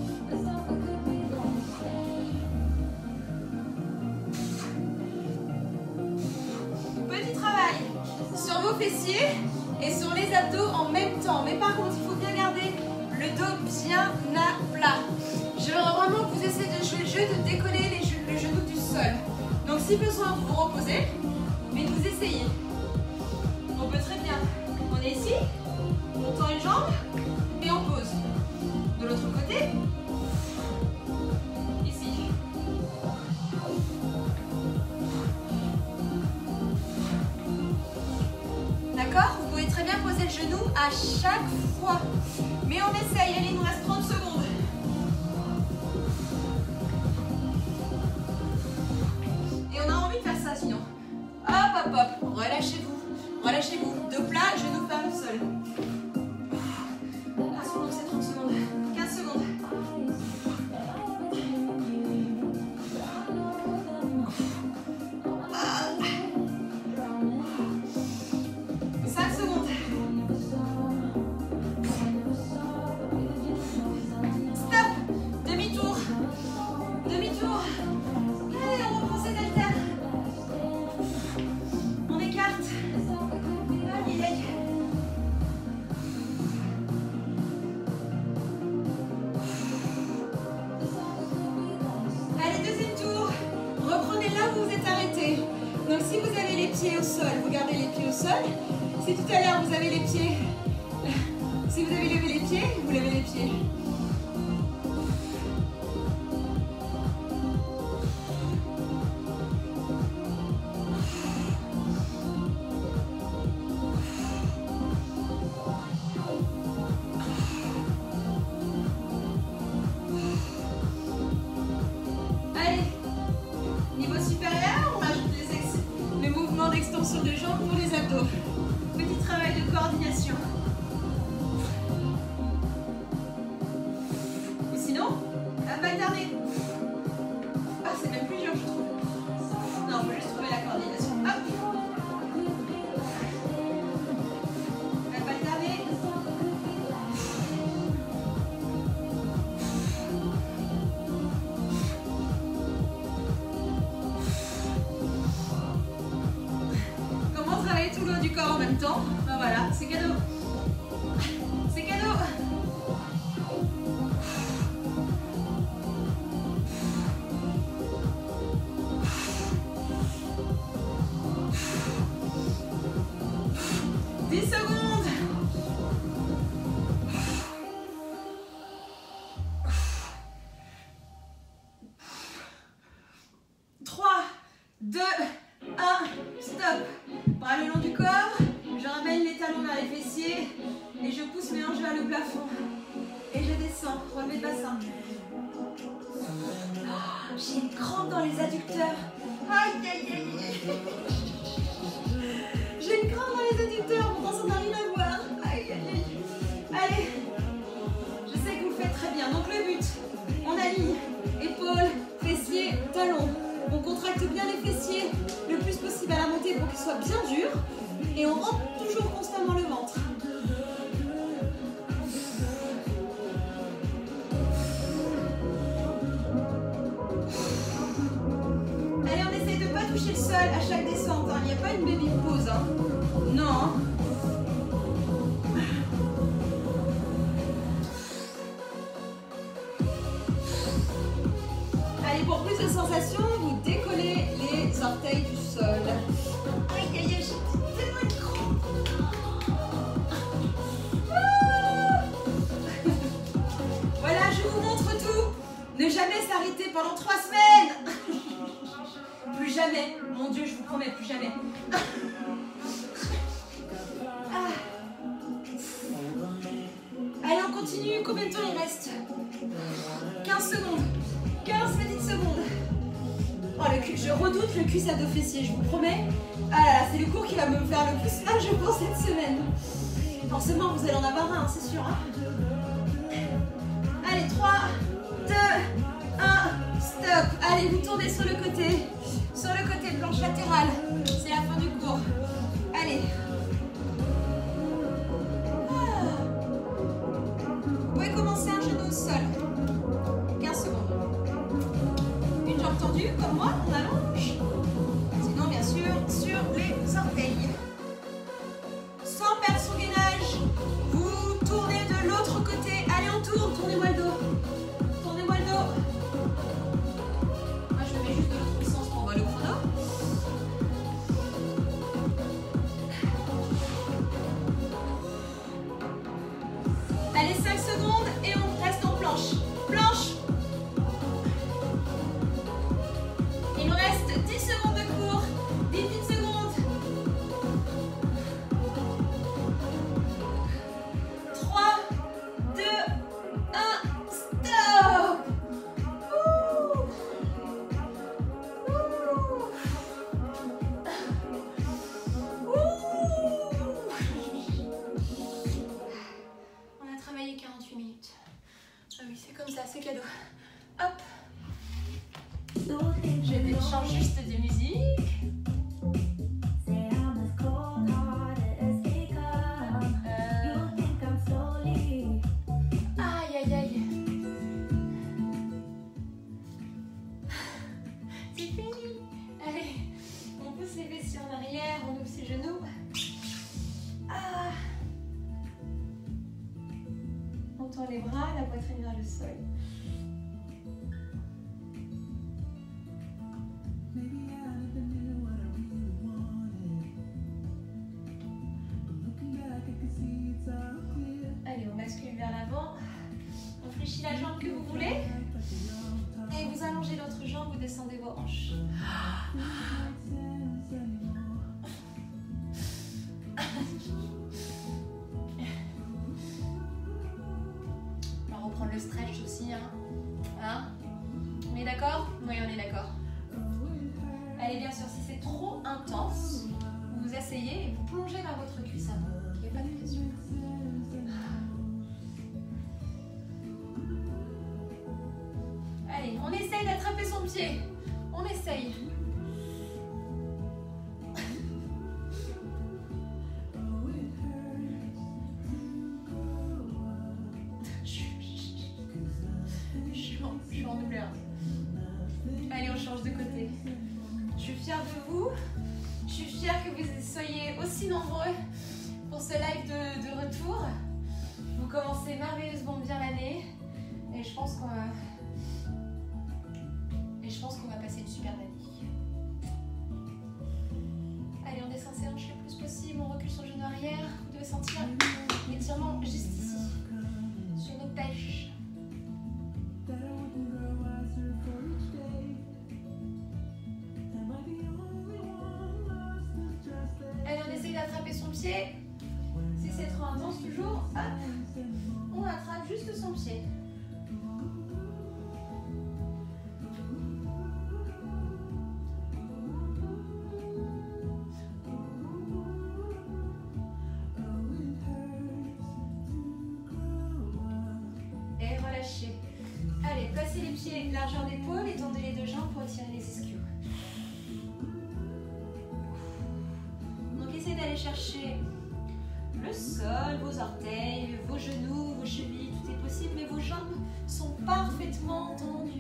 Petit travail sur vos fessiers et sur les abdos en même temps. Mais par contre, il faut bien garder le dos bien à plat. Je veux vraiment que vous essayez de jouer le jeu de décoller le genou du sol. Donc si besoin, vous vous reposez, mais vous essayez. On peut très bien. On est ici, on tend une jambe et on pose. De l'autre côté, ici. D'accord? Vous pouvez très bien poser le genou à chaque fois. Mais on essaye, allez, il nous reste 30 secondes. Sinon, hop, hop, hop, relâchez-vous, relâchez-vous, dos plat, genoux par le sol. Attention, c'est 30 secondes, 15 secondes. Ah. 5 secondes. Stop, demi-tour, demi-tour. Allez, on reprend cette alterne. Allez, deuxième tour. Reprenez là où vous êtes arrêté. Donc si vous avez les pieds au sol, vous gardez les pieds au sol. Si tout à l'heure vous avez les pieds, si vous avez levé les pieds, vous levez les pieds. Extension de jambes pour les abdos. Petit travail de coordination. Ou sinon, la alternée. Ah, c'est même plus dur, je trouve. Non, il faut juste trouver la coordination. Hop. La alternée. Tout le haut du corps en même temps. Ben voilà, c'est cadeau. C'est cadeau. bassin. Oh, j'ai une crampe dans les adducteurs. Aïe, aïe, aïe. J'ai une crampe dans les adducteurs, pourtant ça n'a rien à voir. Aïe, aïe, aïe. Allez, je sais que vous le faites très bien. Donc le but, on aligne épaules, fessiers, talons. On contracte bien les fessiers le plus possible à la montée pour qu'ils soient bien durs. Et on rentre toujours constamment le ventre. Allez, on essaye de ne pas toucher le sol à chaque descente. Il n'y a pas une baby pause. Hein. Non. Allez, pour plus de sensations, vous décollez les orteils du sol. Aïe, aïe, aïe, j'ai tellement de crampes. Voilà, je vous montre tout. Ne jamais s'arrêter pendant 3 semaines. Plus jamais. Mon Dieu, je vous promets, plus jamais. Allez, on continue. Combien de temps il reste? 15 secondes. 15 petites secondes. Oh, le cul, je redoute le cuisse à dos fessier, je vous promets. Ah là là, c'est le cours qui va me faire le plus mal, je pense, cette semaine. Forcément, vous allez en avoir un, c'est sûr. Hein. Allez, 3, 2, 1, stop. Allez, vous tournez sur le côté planche latérale. C'est la fin du cours. Allez. Vous pouvez commencer un genou au sol. 15 secondes. Une jambe tendue, comme moi, on allonge. Sinon, bien sûr, sur les orteils. Sans perdre son gainage, vous tournez de l'autre côté. Allez, on tourne, tournez-moi le dos. Tournez-moi le dos. Moi, je me mets juste de l'autre sens pour voir le chrono. Allez, 5 secondes et on reste en planche. Planche. Il nous reste 10 secondes de cours. 10 petites secondes. 3, 2, 1, stop. Ouh. Ouh. On a travaillé 48 minutes. Ah oui, c'est comme ça, c'est cadeau. Hop. Je déchange juste des musiques. Aïe, aïe, aïe. C'est fini. Allez, on pousse les fessiers en arrière, on ouvre ses genoux. Ah. On tend les bras, la poitrine vers le sol. Allez, on bascule vers l'avant. On fléchit la jambe que vous voulez. Et vous allongez l'autre jambe, vous descendez vos hanches. On va reprendre le stretch aussi. Hein? On est d'accord? Oui, on est d'accord. Allez, bien sûr, si c'est trop intense, vous vous asseyez et vous plongez vers votre cuisse avant. Il n'y a pas de pression. Allez, on essaye d'attraper son pied. On essaye. Je suis en douleur. Allez, on change de côté. Je suis fière de vous. Je suis fière que vous soyez aussi nombreux pour ce live de retour. Vous commencez merveilleusement bien l'année. Et je pense qu'on va passer une super année. Allez, on descend ses hanches le plus possible. On recule son genou arrière. Vous devez sentir l'étirement juste ici, sur nos pêches. Allez, on essaye d'attraper son pied. Si c'est trop intense, toujours, hop, on attrape juste son pied. Replacez les pieds largeur d'épaule, étendez les deux jambes pour étirer les ischios. Donc essayez d'aller chercher le sol, vos orteils, vos genoux, vos chevilles, tout est possible, mais vos jambes sont parfaitement tendues.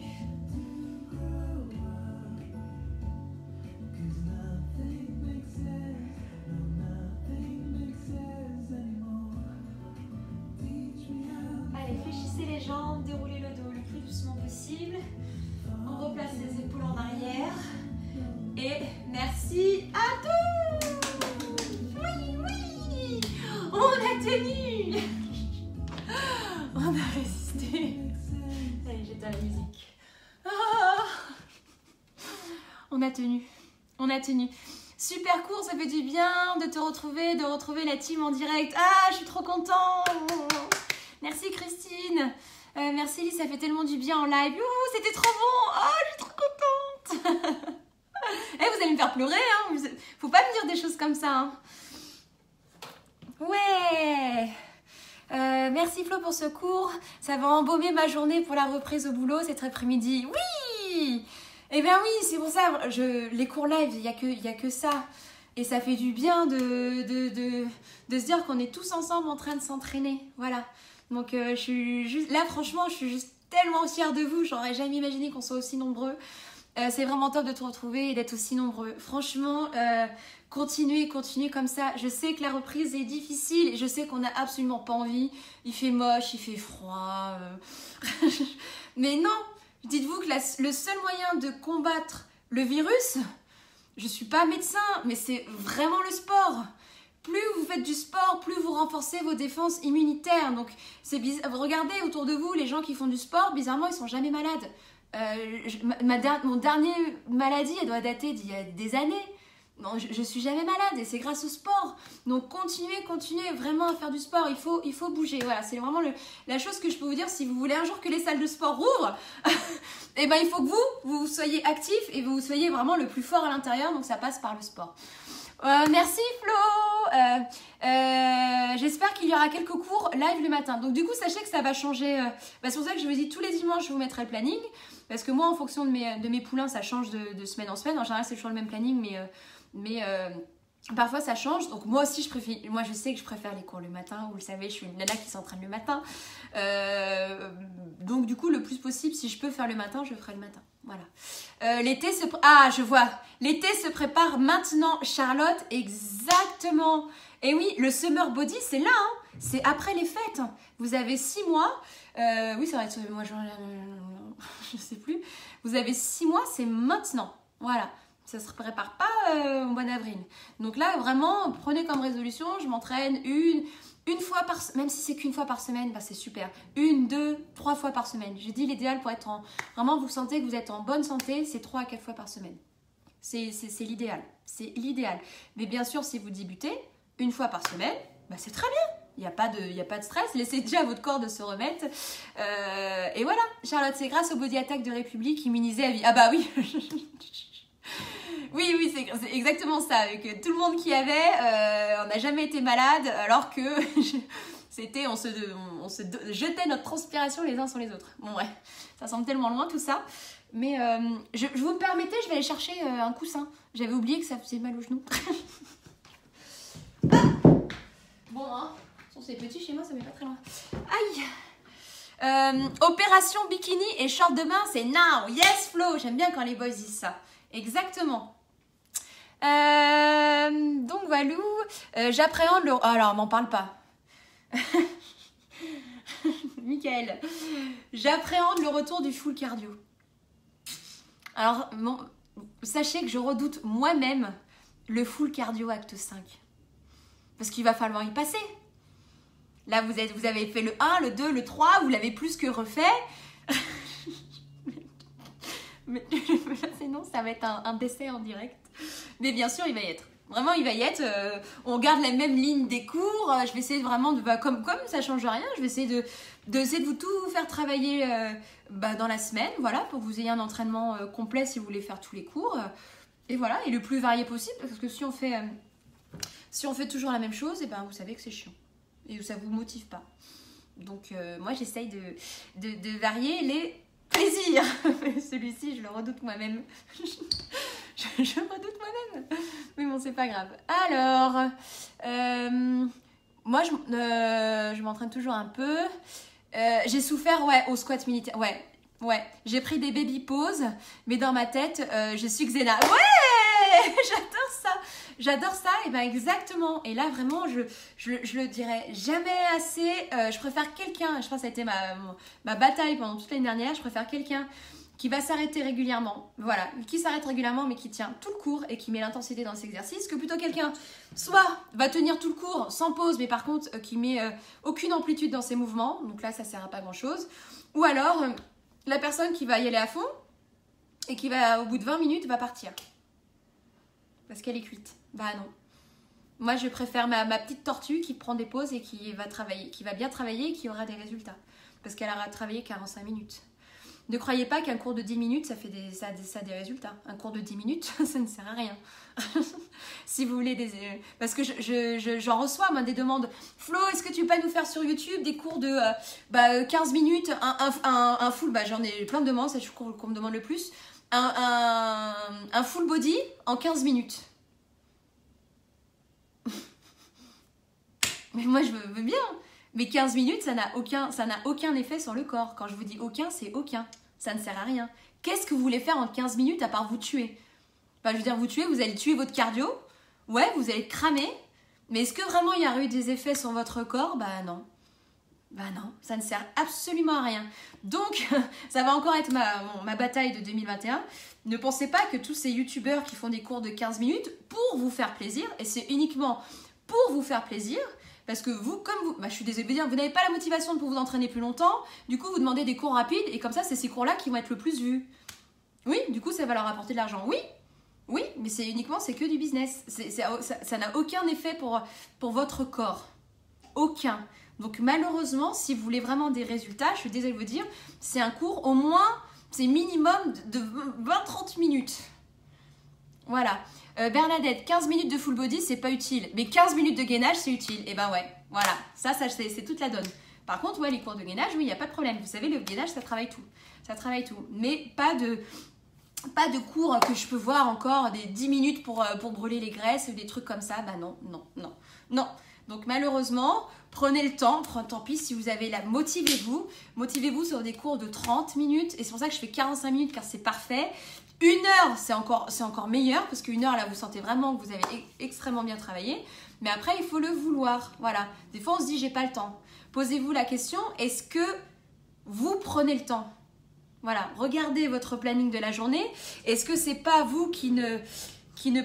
Allez, fléchissez les jambes, déroulez le dos le plus doucement possible. On replace les épaules en arrière. Et merci à tous! Oui, oui! On a tenu! On a résisté. Allez, j'éteins la musique. Ah, on a tenu. On a tenu. Super court, ça fait du bien de te retrouver, de retrouver la team en direct. Ah, je suis trop contente. Merci Christine. Merci Lise, ça fait tellement du bien en live. C'était trop bon. Ah, je suis trop contente. Eh, vous allez me faire pleurer, hein. Faut pas me dire des choses comme ça, hein. Ouais. Merci Flo pour ce cours. Ça va embaumer ma journée pour la reprise au boulot cet après-midi. Oui. Eh bien oui, c'est pour ça. Les cours live, il y a que ça. Et ça fait du bien de se dire qu'on est tous ensemble en train de s'entraîner. Voilà. Donc je suis juste là, franchement, je suis juste tellement fière de vous. J'aurais jamais imaginé qu'on soit aussi nombreux. C'est vraiment top de te retrouver et d'être aussi nombreux. Franchement, continuez comme ça. Je sais que la reprise est difficile et je sais qu'on n'a absolument pas envie. Il fait moche, il fait froid. Mais non, dites-vous que le seul moyen de combattre le virus, je ne suis pas médecin, mais c'est vraiment le sport. Plus vous faites du sport, plus vous renforcez vos défenses immunitaires. Donc, c'est bizarre. Regardez autour de vous, les gens qui font du sport, bizarrement, ils ne sont jamais malades. Mon dernière maladie, elle doit dater d'il y a des années. Non, je suis jamais malade et c'est grâce au sport. Donc continuez vraiment à faire du sport. Il faut bouger. Voilà, c'est vraiment la chose que je peux vous dire. Si vous voulez un jour que les salles de sport rouvrent, eh ben, il faut que vous soyez actifs et vous soyez vraiment le plus fort à l'intérieur. Donc ça passe par le sport. Merci Flo. J'espère qu'il y aura quelques cours live le matin. Donc du coup, sachez que ça va changer. C'est pour ça que je vous dis tous les dimanches, je vous mettrai le planning. Parce que moi, en fonction de mes poulains, ça change de semaine en semaine. En général, c'est toujours le même planning, mais parfois ça change. Donc moi aussi, moi je sais que je préfère les cours le matin. Vous le savez, je suis une nana qui s'entraîne le matin. Donc du coup, le plus possible, si je peux faire le matin, je ferai le matin. Voilà. L'été je vois. L'été se prépare maintenant, Charlotte. Exactement. Et oui, le summer body, c'est là. Hein. C'est après les fêtes. Vous avez 6 mois. Oui, ça va être moi, je sais plus. Vous avez 6 mois, c'est maintenant. Voilà. Ça ne se prépare pas au mois d'avril. Donc là, vraiment, prenez comme résolution, je m'entraîne une fois par semaine, même si c'est qu'une fois par semaine, c'est super. 1, 2, 3 fois par semaine. J'ai dit l'idéal pour être vraiment, vous sentez que vous êtes en bonne santé, c'est 3 à 4 fois par semaine. C'est l'idéal. C'est l'idéal. Mais bien sûr, si vous débutez, 1 fois par semaine, c'est très bien. Il n'y a pas de stress. Laissez déjà votre corps de se remettre. Et voilà. Charlotte, c'est grâce au Body Attack de République immunisé à vie. Ah bah oui. Oui, c'est exactement ça. Que tout le monde qui avait, on n'a jamais été malade, alors que c'était, on se jetait notre transpiration les uns sur les autres. Bon, ouais, ça semble tellement loin tout ça. Mais je vous me permettez, je vais aller chercher un coussin. J'avais oublié que ça faisait mal aux genoux. Bon, hein, c'est petit chez moi, ça met pas très loin. Aïe. Opération bikini et short de bain, c'est now. Yes, Flo, j'aime bien quand les boys disent ça. Exactement. Donc Valou, j'appréhende le... alors, m'en parle pas. Michael, j'appréhende le retour du full cardio. Alors, sachez que je redoute moi-même le full cardio acte 5. Parce qu'il va falloir y passer. Là, vous avez fait le 1, le 2, le 3, vous l'avez plus que refait. Mais sinon, ça va être un décès en direct. Mais bien sûr, il va y être. Vraiment, il va y être. On garde la même ligne des cours. Je vais essayer vraiment de... comme ça change rien, je vais essayer de vous tout faire travailler dans la semaine. Voilà, pour que vous ayez un entraînement complet si vous voulez faire tous les cours. Et voilà, et le plus varié possible. Parce que si on fait toujours la même chose, et vous savez que c'est chiant. Et ça ne vous motive pas. Donc, moi, j'essaye de varier les... plaisir. Celui-ci, je le redoute moi-même. je le redoute moi-même. Mais bon, c'est pas grave. Alors, moi, je m'entraîne toujours un peu. J'ai souffert, ouais, au squat militaire. Ouais. J'ai pris des baby poses, mais dans ma tête, je suis Xena. Ouais, j'adore ça. Et ben exactement. Et là, vraiment, je le dirais jamais assez. Je préfère quelqu'un, je pense que ça a été ma bataille pendant toute l'année dernière, je préfère quelqu'un qui va s'arrêter régulièrement, voilà, qui s'arrête régulièrement mais qui tient tout le cours et qui met l'intensité dans ses exercices, que plutôt quelqu'un soit va tenir tout le cours sans pause mais par contre qui met aucune amplitude dans ses mouvements, donc là ça sert à pas grand chose, ou alors la personne qui va y aller à fond et qui va au bout de 20 minutes va partir parce qu'elle est cuite. Bah non. Moi je préfère ma petite tortue qui prend des pauses et qui va travailler, qui va bien travailler et qui aura des résultats parce qu'elle aura travaillé 45 minutes. Ne croyez pas qu'un cours de 10 minutes, ça a des résultats. Un cours de 10 minutes, ça ne sert à rien. Si vous voulez parce que j'en reçois moi, des demandes. Flo, est-ce que tu peux nous faire sur YouTube des cours de 15 minutes, un full, j'en ai plein de demandes, c'est le cours qu'on me demande le plus. Un full body en 15 minutes. Mais moi, je veux bien. Mais 15 minutes, ça n'a aucun effet sur le corps. Quand je vous dis aucun, c'est aucun. Ça ne sert à rien. Qu'est-ce que vous voulez faire en 15 minutes à part vous tuer? Je veux dire, vous tuer, vous allez tuer votre cardio. Ouais, vous allez cramer. Mais est-ce que vraiment il y a eu des effets sur votre corps? Bah non. Ça ne sert absolument à rien. Donc, ça va encore être ma bataille de 2021. Ne pensez pas que tous ces youtubeurs qui font des cours de 15 minutes pour vous faire plaisir, et c'est uniquement pour vous faire plaisir, parce que vous, je suis désolée de dire, vous n'avez pas la motivation pour vous entraîner plus longtemps, du coup vous demandez des cours rapides, et comme ça c'est ces cours-là qui vont être le plus vus. Oui, du coup ça va leur apporter de l'argent. Oui, mais c'est que du business. Ça n'a aucun effet pour votre corps. Aucun. Donc malheureusement, si vous voulez vraiment des résultats, je suis désolée de vous dire, c'est un cours au moins, c'est minimum de 20-30 minutes. Voilà. Bernadette, 15 minutes de full body, c'est pas utile. Mais 15 minutes de gainage, c'est utile. Et ben ouais, voilà. Ça c'est toute la donne. Par contre, ouais, les cours de gainage, oui, il n'y a pas de problème. Vous savez, le gainage, ça travaille tout. Ça travaille tout. Mais pas de cours que je peux voir encore, des 10 minutes pour brûler les graisses, des trucs comme ça. Bah non. Donc malheureusement, prenez le temps. Tant pis si vous avez motivez-vous. Motivez-vous sur des cours de 30 minutes. Et c'est pour ça que je fais 45 minutes, car c'est parfait. 1 heure, c'est encore meilleur, parce qu'une heure, là, vous sentez vraiment que vous avez extrêmement bien travaillé. Mais après, il faut le vouloir. Voilà. Des fois, on se dit, j'ai pas le temps. Posez-vous la question, est-ce que vous prenez le temps? Voilà. Regardez votre planning de la journée. Est-ce que c'est pas vous qui ne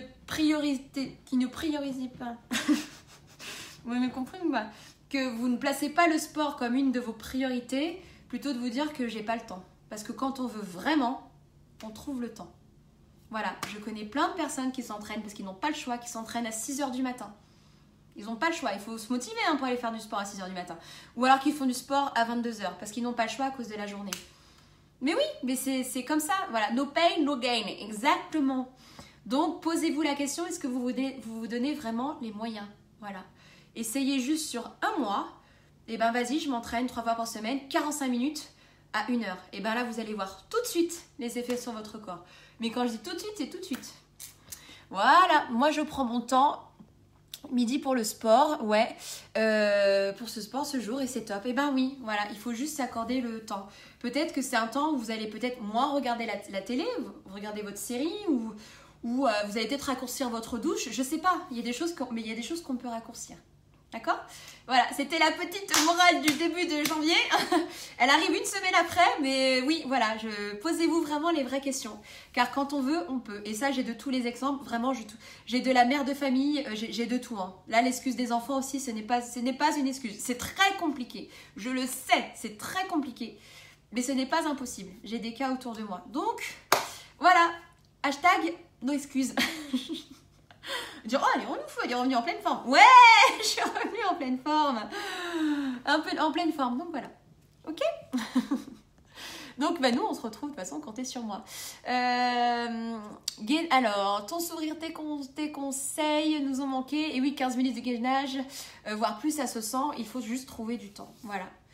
priorisez pas Vous m'avez compris ou pas? Que vous ne placez pas le sport comme une de vos priorités, plutôt de vous dire que j'ai pas le temps. Parce que quand on veut vraiment, on trouve le temps. Voilà, je connais plein de personnes qui s'entraînent parce qu'ils n'ont pas le choix, qui s'entraînent à 6h du matin. Ils n'ont pas le choix, il faut se motiver pour aller faire du sport à 6h du matin. Ou alors qu'ils font du sport à 22h parce qu'ils n'ont pas le choix à cause de la journée. Mais oui, mais c'est comme ça, voilà, no pain, no gain, exactement. Donc posez-vous la question, est-ce que vous vous donnez vraiment les moyens? Voilà. Essayez juste sur un mois, et ben vas-y, je m'entraîne 3 fois par semaine, 45 minutes à 1 heure. Et ben là, vous allez voir tout de suite les effets sur votre corps. Mais quand je dis tout de suite, c'est tout de suite. Voilà, moi je prends mon temps. Midi pour le sport, ouais, pour ce sport ce jour et c'est top. Et ben oui, voilà, il faut juste s'accorder le temps. Peut-être que c'est un temps où vous allez peut-être moins regarder la télé, vous regardez votre série ou vous allez peut-être raccourcir votre douche, je sais pas, il y a des choses qu'on peut raccourcir. D'accord? Voilà, c'était la petite morale du début de janvier. Elle arrive une semaine après, mais oui, voilà, posez-vous vraiment les vraies questions. Car quand on veut, on peut. Et ça, j'ai de tous les exemples. Vraiment, j'ai de la mère de famille, j'ai de tout. Hein. Là, l'excuse des enfants aussi, ce n'est pas une excuse. C'est très compliqué. Je le sais, c'est très compliqué. Mais ce n'est pas impossible. J'ai des cas autour de moi. Donc, voilà. Hashtag no excuses. Dire, oh, elle est revenue en pleine forme. Ouais, je suis revenue en pleine forme. Un peu en pleine forme. Donc voilà. Ok. Donc nous, on se retrouve de toute façon, comptez sur moi. Alors, ton sourire, tes conseils nous ont manqué. Et oui, 15 minutes de gainage, voire plus, ça se sent. Il faut juste trouver du temps. Voilà.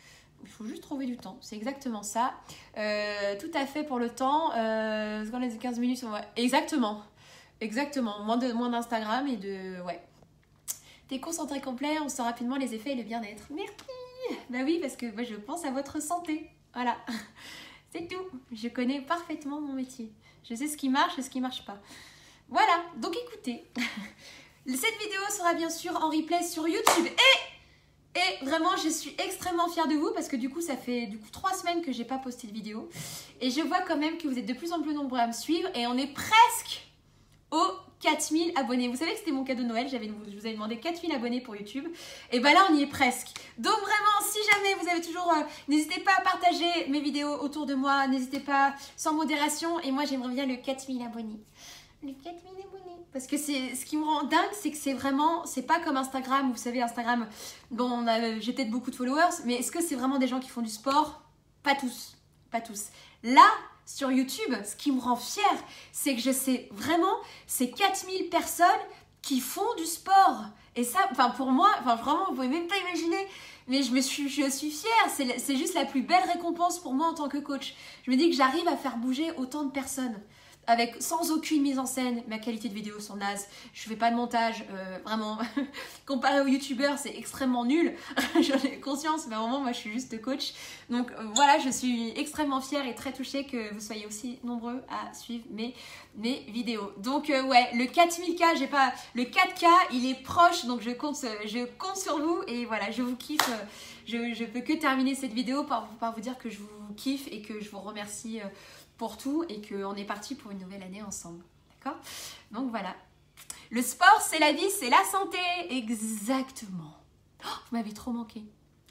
Il faut juste trouver du temps, c'est exactement ça. Tout à fait pour le temps. Quand les 15 minutes, ouais. Exactement. Moins d'Instagram et de... Ouais. T'es concentré complet, on sent rapidement les effets et le bien-être. Merci. Bah oui, parce que moi, je pense à votre santé. Voilà. C'est tout. Je connais parfaitement mon métier. Je sais ce qui marche et ce qui marche pas. Voilà. Donc écoutez, cette vidéo sera bien sûr en replay sur YouTube. Et vraiment, je suis extrêmement fière de vous parce que du coup, ça fait 3 semaines que j'ai pas posté de vidéo. Et je vois quand même que vous êtes de plus en plus nombreux à me suivre et on est presque aux 4000 abonnés. Vous savez que c'était mon cadeau de Noël, je vous avais demandé 4000 abonnés pour YouTube. Et ben là, on y est presque. Donc vraiment, si jamais vous avez toujours... n'hésitez pas à partager mes vidéos autour de moi. N'hésitez pas, sans modération. Et moi, j'aimerais bien le 4000 abonnés. Le 4000 abonnés. Parce que ce qui me rend dingue, c'est que c'est vraiment... C'est pas comme Instagram. Vous savez, Instagram, bon, j'ai peut-être beaucoup de followers. Mais est-ce que c'est vraiment des gens qui font du sport? Pas tous. Pas tous. Là... Sur YouTube, ce qui me rend fière, c'est que je sais vraiment, c'est 4000 personnes qui font du sport. Et ça, enfin pour moi, enfin vraiment, vous pouvez même pas imaginer, mais je suis fière. C'est juste la plus belle récompense pour moi en tant que coach. Je me dis que j'arrive à faire bouger autant de personnes. Sans aucune mise en scène, ma qualité de vidéo sont naze, je fais pas de montage, vraiment, comparé aux youtubeurs c'est extrêmement nul, j'en ai conscience, mais à un moment moi je suis juste coach, donc voilà, je suis extrêmement fière et très touchée que vous soyez aussi nombreux à suivre mes vidéos. Donc ouais, le 4000K, le 4K il est proche, donc je compte sur vous et voilà, je vous kiffe, je peux que terminer cette vidéo par vous dire que je vous kiffe et que je vous remercie pour tout et qu'on est parti pour une nouvelle année ensemble. D'accord? Donc voilà. Le sport, c'est la vie, c'est la santé. Exactement. Oh, vous m'avez trop manqué.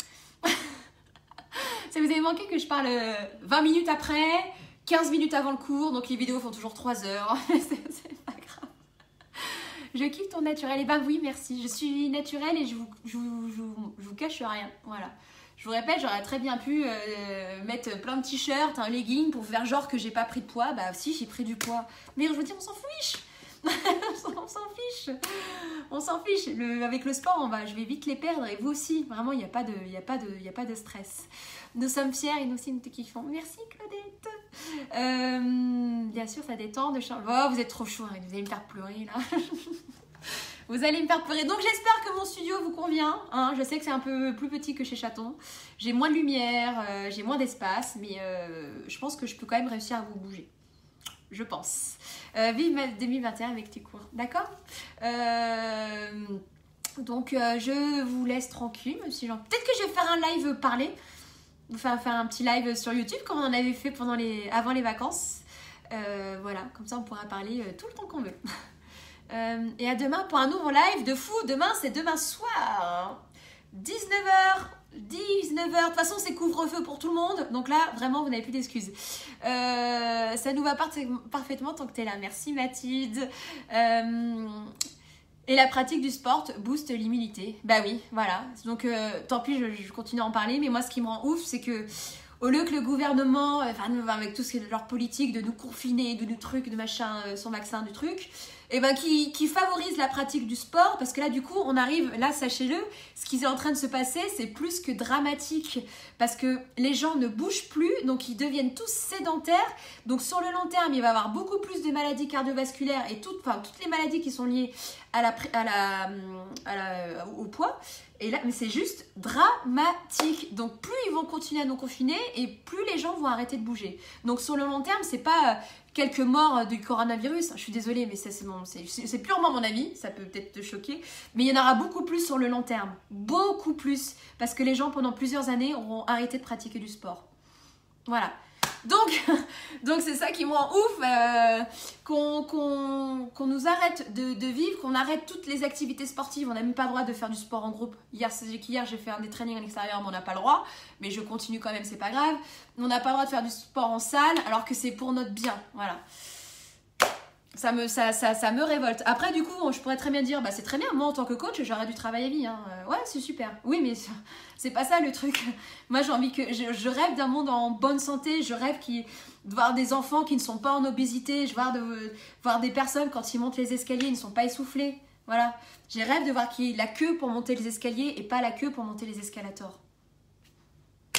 Ça vous avez manqué que je parle 20 minutes après, 15 minutes avant le cours, donc les vidéos font toujours 3 heures. C'est pas grave. Je kiffe ton naturel. Et ben oui, merci. Je suis naturelle et je vous cache rien. Voilà. Je vous répète, j'aurais très bien pu mettre plein de t-shirts, un legging pour faire genre que j'ai pas pris de poids. Bah si, j'ai pris du poids. Mais je veux dire, on s'en fiche. On s'en fiche. Avec le sport, je vais vite les perdre. Et vous aussi. Vraiment, il n'y a pas de stress. Nous sommes fiers et nous aussi nous te kiffons. Merci Claudette. Bien sûr, ça détend de changer. Oh, vous êtes trop chaud. Hein. Vous allez me faire pleurer là. Vous allez me faire pleurer. Donc j'espère que mon studio vous convient. Hein. Je sais que c'est un peu plus petit que chez Chaton. J'ai moins de lumière, j'ai moins d'espace. Mais je pense que je peux quand même réussir à vous bouger. Je pense. Vive 2021 avec tes cours. D'accord. Donc je vous laisse tranquille. Peut-être que je vais faire un live parler. Faire un petit live sur YouTube comme on en avait fait avant les vacances. Voilà. Comme ça on pourra parler tout le temps qu'on veut. Et à demain pour un nouveau live de fou. Demain, c'est demain soir. 19h. 19h. De toute façon, c'est couvre-feu pour tout le monde. Donc là, vraiment, vous n'avez plus d'excuses. Ça nous va parfaitement tant que tu es là. Merci Mathilde. Et la pratique du sport booste l'immunité. Bah oui, voilà. Donc, tant pis, je continue à en parler. Mais moi, ce qui me rend ouf, c'est que au lieu que le gouvernement, avec tout ce qui est leur politique, de nous confiner, de nous trucs, de machin, son vaccin, du truc, et ben qui favorise la pratique du sport, parce que là du coup on arrive, là sachez-le, ce qui est en train de se passer c'est plus que dramatique, parce que les gens ne bougent plus, donc ils deviennent tous sédentaires, donc sur le long terme il va y avoir beaucoup plus de maladies cardiovasculaires et toutes les maladies qui sont liées au poids. Et là, mais c'est juste dramatique. Donc, plus ils vont continuer à nous confiner et plus les gens vont arrêter de bouger. Donc, sur le long terme, c'est pas quelques morts du coronavirus. Je suis désolée, mais c'est purement mon avis. Ça peut peut-être te choquer. Mais il y en aura beaucoup plus sur le long terme. Beaucoup plus. Parce que les gens, pendant plusieurs années, auront arrêté de pratiquer du sport. Voilà. Donc c'est ça qui me rend ouf, qu'on nous arrête de vivre, qu'on arrête toutes les activités sportives. On n'a même pas le droit de faire du sport en groupe. Hier j'ai fait des trainings à l'extérieur, mais on n'a pas le droit. Mais je continue quand même, c'est pas grave. On n'a pas le droit de faire du sport en salle, alors que c'est pour notre bien. Voilà. Ça me révolte. Après, du coup, je pourrais très bien dire, c'est très bien, moi en tant que coach, j'aurais du travail à vie. Hein. Ouais, c'est super. Oui, mais c'est pas ça le truc. Moi, j'ai envie que. Je rêve d'un monde en bonne santé. Je rêve de voir des enfants qui ne sont pas en obésité. Je rêve de voir des personnes, quand ils montent les escaliers, ils ne sont pas essoufflés. Voilà. J'ai rêve de voir qu'il y ait la queue pour monter les escaliers et pas la queue pour monter les escalators.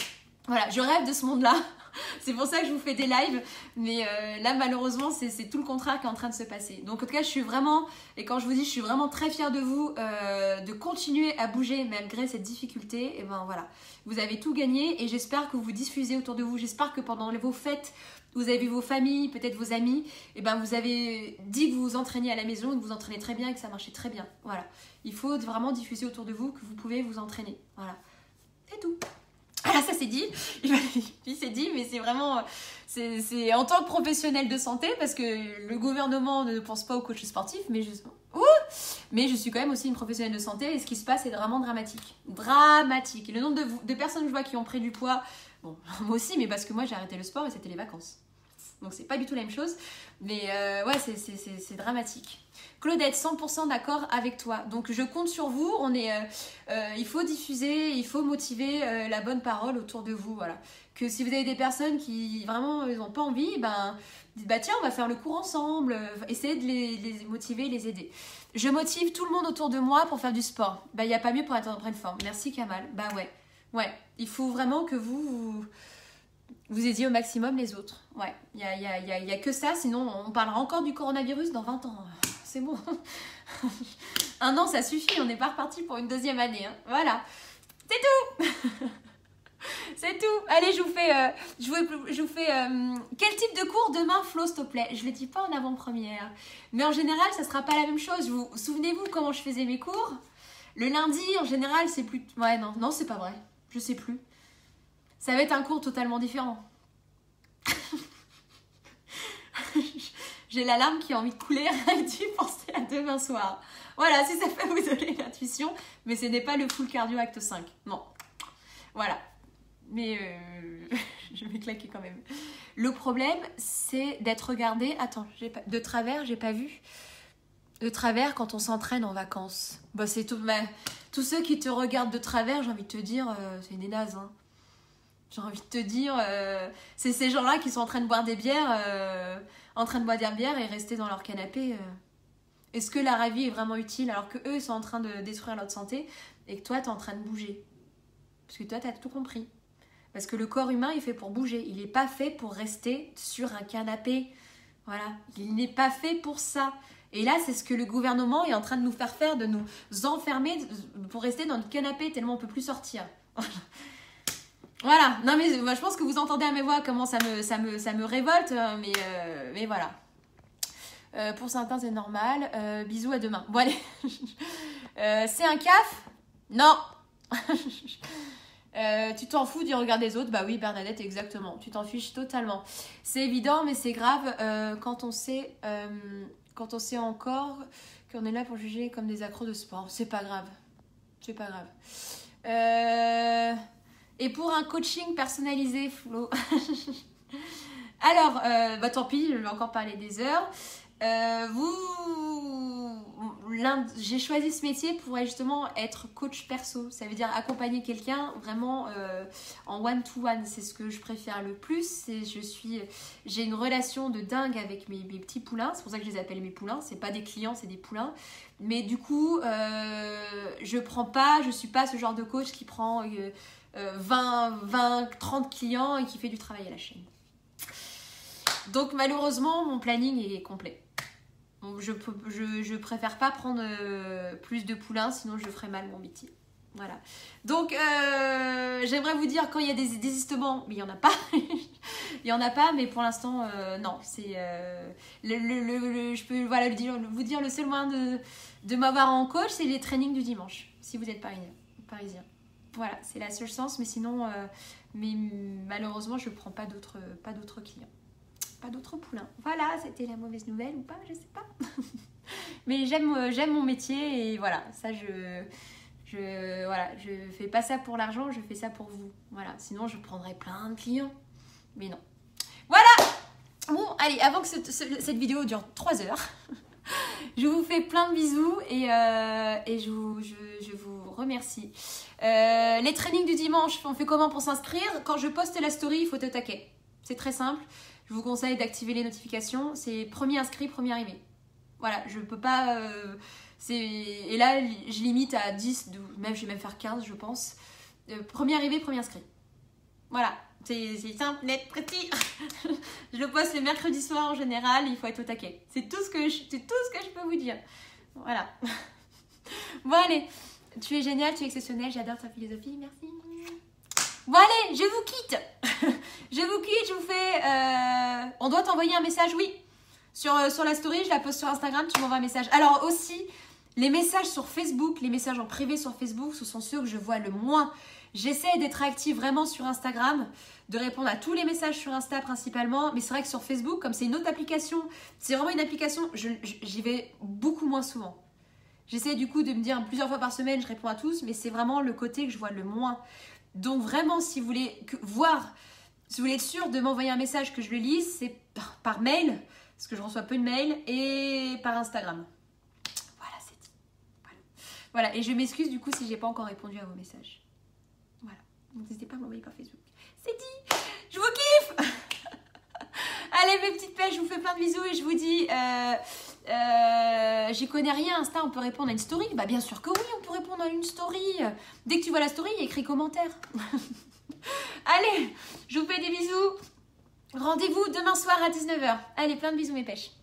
Voilà, je rêve de ce monde-là. C'est pour ça que je vous fais des lives. Mais là, malheureusement, c'est tout le contraire qui est en train de se passer. Donc, en tout cas, je suis vraiment, et quand je vous dis, je suis vraiment très fière de vous, de continuer à bouger malgré cette difficulté. Et ben voilà, vous avez tout gagné et j'espère que vous diffusez autour de vous. J'espère que pendant vos fêtes, vous avez vu vos familles, peut-être vos amis, et ben vous avez dit que vous vous entraîniez à la maison, que vous vous entraînez très bien et que ça marchait très bien. Voilà, il faut vraiment diffuser autour de vous que vous pouvez vous entraîner. Voilà, c'est tout. Ah, ça c'est dit, c'est dit, mais c'est vraiment, c'est en tant que professionnel de santé, parce que le gouvernement ne pense pas aux coachs sportifs, mais je suis quand même aussi une professionnelle de santé, et ce qui se passe est vraiment dramatique. Dramatique. Et le nombre de personnes que je vois qui ont pris du poids, bon, moi aussi, mais parce que moi j'ai arrêté le sport et c'était les vacances. Donc c'est pas du tout la même chose, mais ouais, c'est dramatique. Claudette, 100% d'accord avec toi. Donc je compte sur vous. Il faut diffuser, il faut motiver la bonne parole autour de vous. Voilà. Que si vous avez des personnes qui vraiment n'ont pas envie, bah tiens, on va faire le cours ensemble. Essayez de les motiver, les aider. Je motive tout le monde autour de moi pour faire du sport. Bah il n'y a pas mieux pour être en pleine forme. Merci Kamal. Bah ouais. Il faut vraiment que vous aidiez au maximum les autres. Ouais. Il y a que ça. Sinon, on parlera encore du coronavirus dans 20 ans. C'est bon. 1 an, ça suffit. On n'est pas reparti pour une 2e année. Hein. Voilà. C'est tout. C'est tout. Allez, je vous fais quel type de cours demain, Flo, s'il te plaît? Je ne le dis pas en avant-première. Mais en général, ça ne sera pas la même chose. Souvenez-vous comment je faisais mes cours? Le lundi, en général, c'est plus... Ouais, non, c'est pas vrai. Je sais plus. Ça va être un cours totalement différent. J'ai la larme qui a envie de couler avec d'y penser à demain soir. Voilà, si ça peut vous donner l'intuition, mais ce n'est pas le full cardio acte 5. Non. Voilà. Mais je vais claquer quand même. Le problème, c'est d'être regardé. Attends, de travers, j'ai pas vu. De travers quand on s'entraîne en vacances. Bah, c'est tout. Bah, tous ceux qui te regardent de travers, j'ai envie de te dire, c'est des nazes. Hein. J'ai envie de te dire, c'est ces gens-là qui sont en train de boire des bières. En train de boire des bières et rester dans leur canapé. Est-ce que la vie est vraiment utile alors que eux sont en train de détruire notre santé et que toi, tu es en train de bouger? Parce que toi, tu as tout compris. Parce que le corps humain est fait pour bouger. Il n'est pas fait pour rester sur un canapé. Voilà. Il n'est pas fait pour ça. Et là, c'est ce que le gouvernement est en train de nous faire, de nous enfermer pour rester dans notre canapé tellement on ne peut plus sortir. Voilà, non mais je pense que vous entendez à mes voix comment ça me révolte, mais voilà. Pour certains c'est normal. Bisous, à demain. Bon allez. C'est un CAF? Non. Tu t'en fous du regard des autres? Bah oui Bernadette, exactement. Tu t'en fiches totalement. C'est évident mais c'est grave quand on sait encore qu'on est là pour juger comme des accros de sport. C'est pas grave. C'est pas grave. Et pour un coaching personnalisé, Flo. Alors, bah tant pis, je vais encore parler des heures. J'ai choisi ce métier pour justement être coach perso. Ça veut dire accompagner quelqu'un vraiment en one-to-one. C'est ce que je préfère le plus. J'ai une relation de dingue avec mes petits poulains. C'est pour ça que je les appelle mes poulains. C'est pas des clients, c'est des poulains. Mais du coup, je suis pas ce genre de coach qui prend 30 clients et qui fait du travail à la chaîne. Donc malheureusement, mon planning est complet. Donc, je préfère pas prendre plus de poulains, sinon je ferai mal mon métier. Voilà. Donc j'aimerais vous dire quand il y a des désistements, mais il y en a pas. Il y en a pas, mais pour l'instant non. C'est je peux vous dire le seul moyen de m'avoir en coach, c'est les trainings du dimanche, si vous êtes parisien. Voilà, c'est la seule chance, mais sinon, mais malheureusement, je ne prends pas d'autres clients. Pas d'autres poulains. Voilà, c'était la mauvaise nouvelle ou pas, je sais pas. Mais j'aime mon métier et voilà, ça je fais pas ça pour l'argent, je fais ça pour vous. Voilà, sinon je prendrais plein de clients. Mais non. Voilà. Bon, allez, avant que cette vidéo dure 3 heures, je vous fais plein de bisous et je vous remercie. Les trainings du dimanche, on fait comment pour s'inscrire? Quand je poste la story, il faut te taquer. C'est très simple. Je vous conseille d'activer les notifications. C'est premier inscrit, premier arrivé. Voilà, je peux pas... et là, je limite à 10, 12, même, je vais même faire 15, je pense. Premier arrivé, premier inscrit. Voilà, c'est simple, net, précis. Je le poste le mercredi soir en général, il faut être au taquet. C'est tout ce que je peux vous dire. Voilà. Bon allez, tu es génial, tu es exceptionnel, j'adore ta philosophie, merci. Bon allez, je vous quitte. Je vous quitte, je vous fais... On doit t'envoyer un message, oui. Sur la story, je la poste sur Instagram, tu m'envoies un message. Alors aussi, les messages sur Facebook, les messages en privé sur Facebook, ce sont ceux que je vois le moins. J'essaie d'être active vraiment sur Instagram, de répondre à tous les messages sur Insta principalement. Mais c'est vrai que sur Facebook, comme c'est une autre application, c'est vraiment une application, j'y vais beaucoup moins souvent. J'essaie du coup de me dire plusieurs fois par semaine, je réponds à tous, mais c'est vraiment le côté que je vois le moins. Donc vraiment, si vous voulez si vous voulez être sûr de m'envoyer un message que je le lise, c'est par mail, parce que je reçois peu de mails, et par Instagram. Voilà, c'est dit. Voilà, et je m'excuse du coup si j'ai pas encore répondu à vos messages. Voilà, donc n'hésitez pas à m'envoyer par Facebook. C'est dit. Je vous kiffe. Allez mes petites pêches, je vous fais plein de bisous et je vous dis, j'y connais rien, Insta, on peut répondre à une story? Bah bien sûr que oui, on peut répondre à une story. Dès que tu vois la story, écris commentaire. Allez, je vous fais des bisous. Rendez-vous demain soir à 19h. Allez, plein de bisous mes pêches.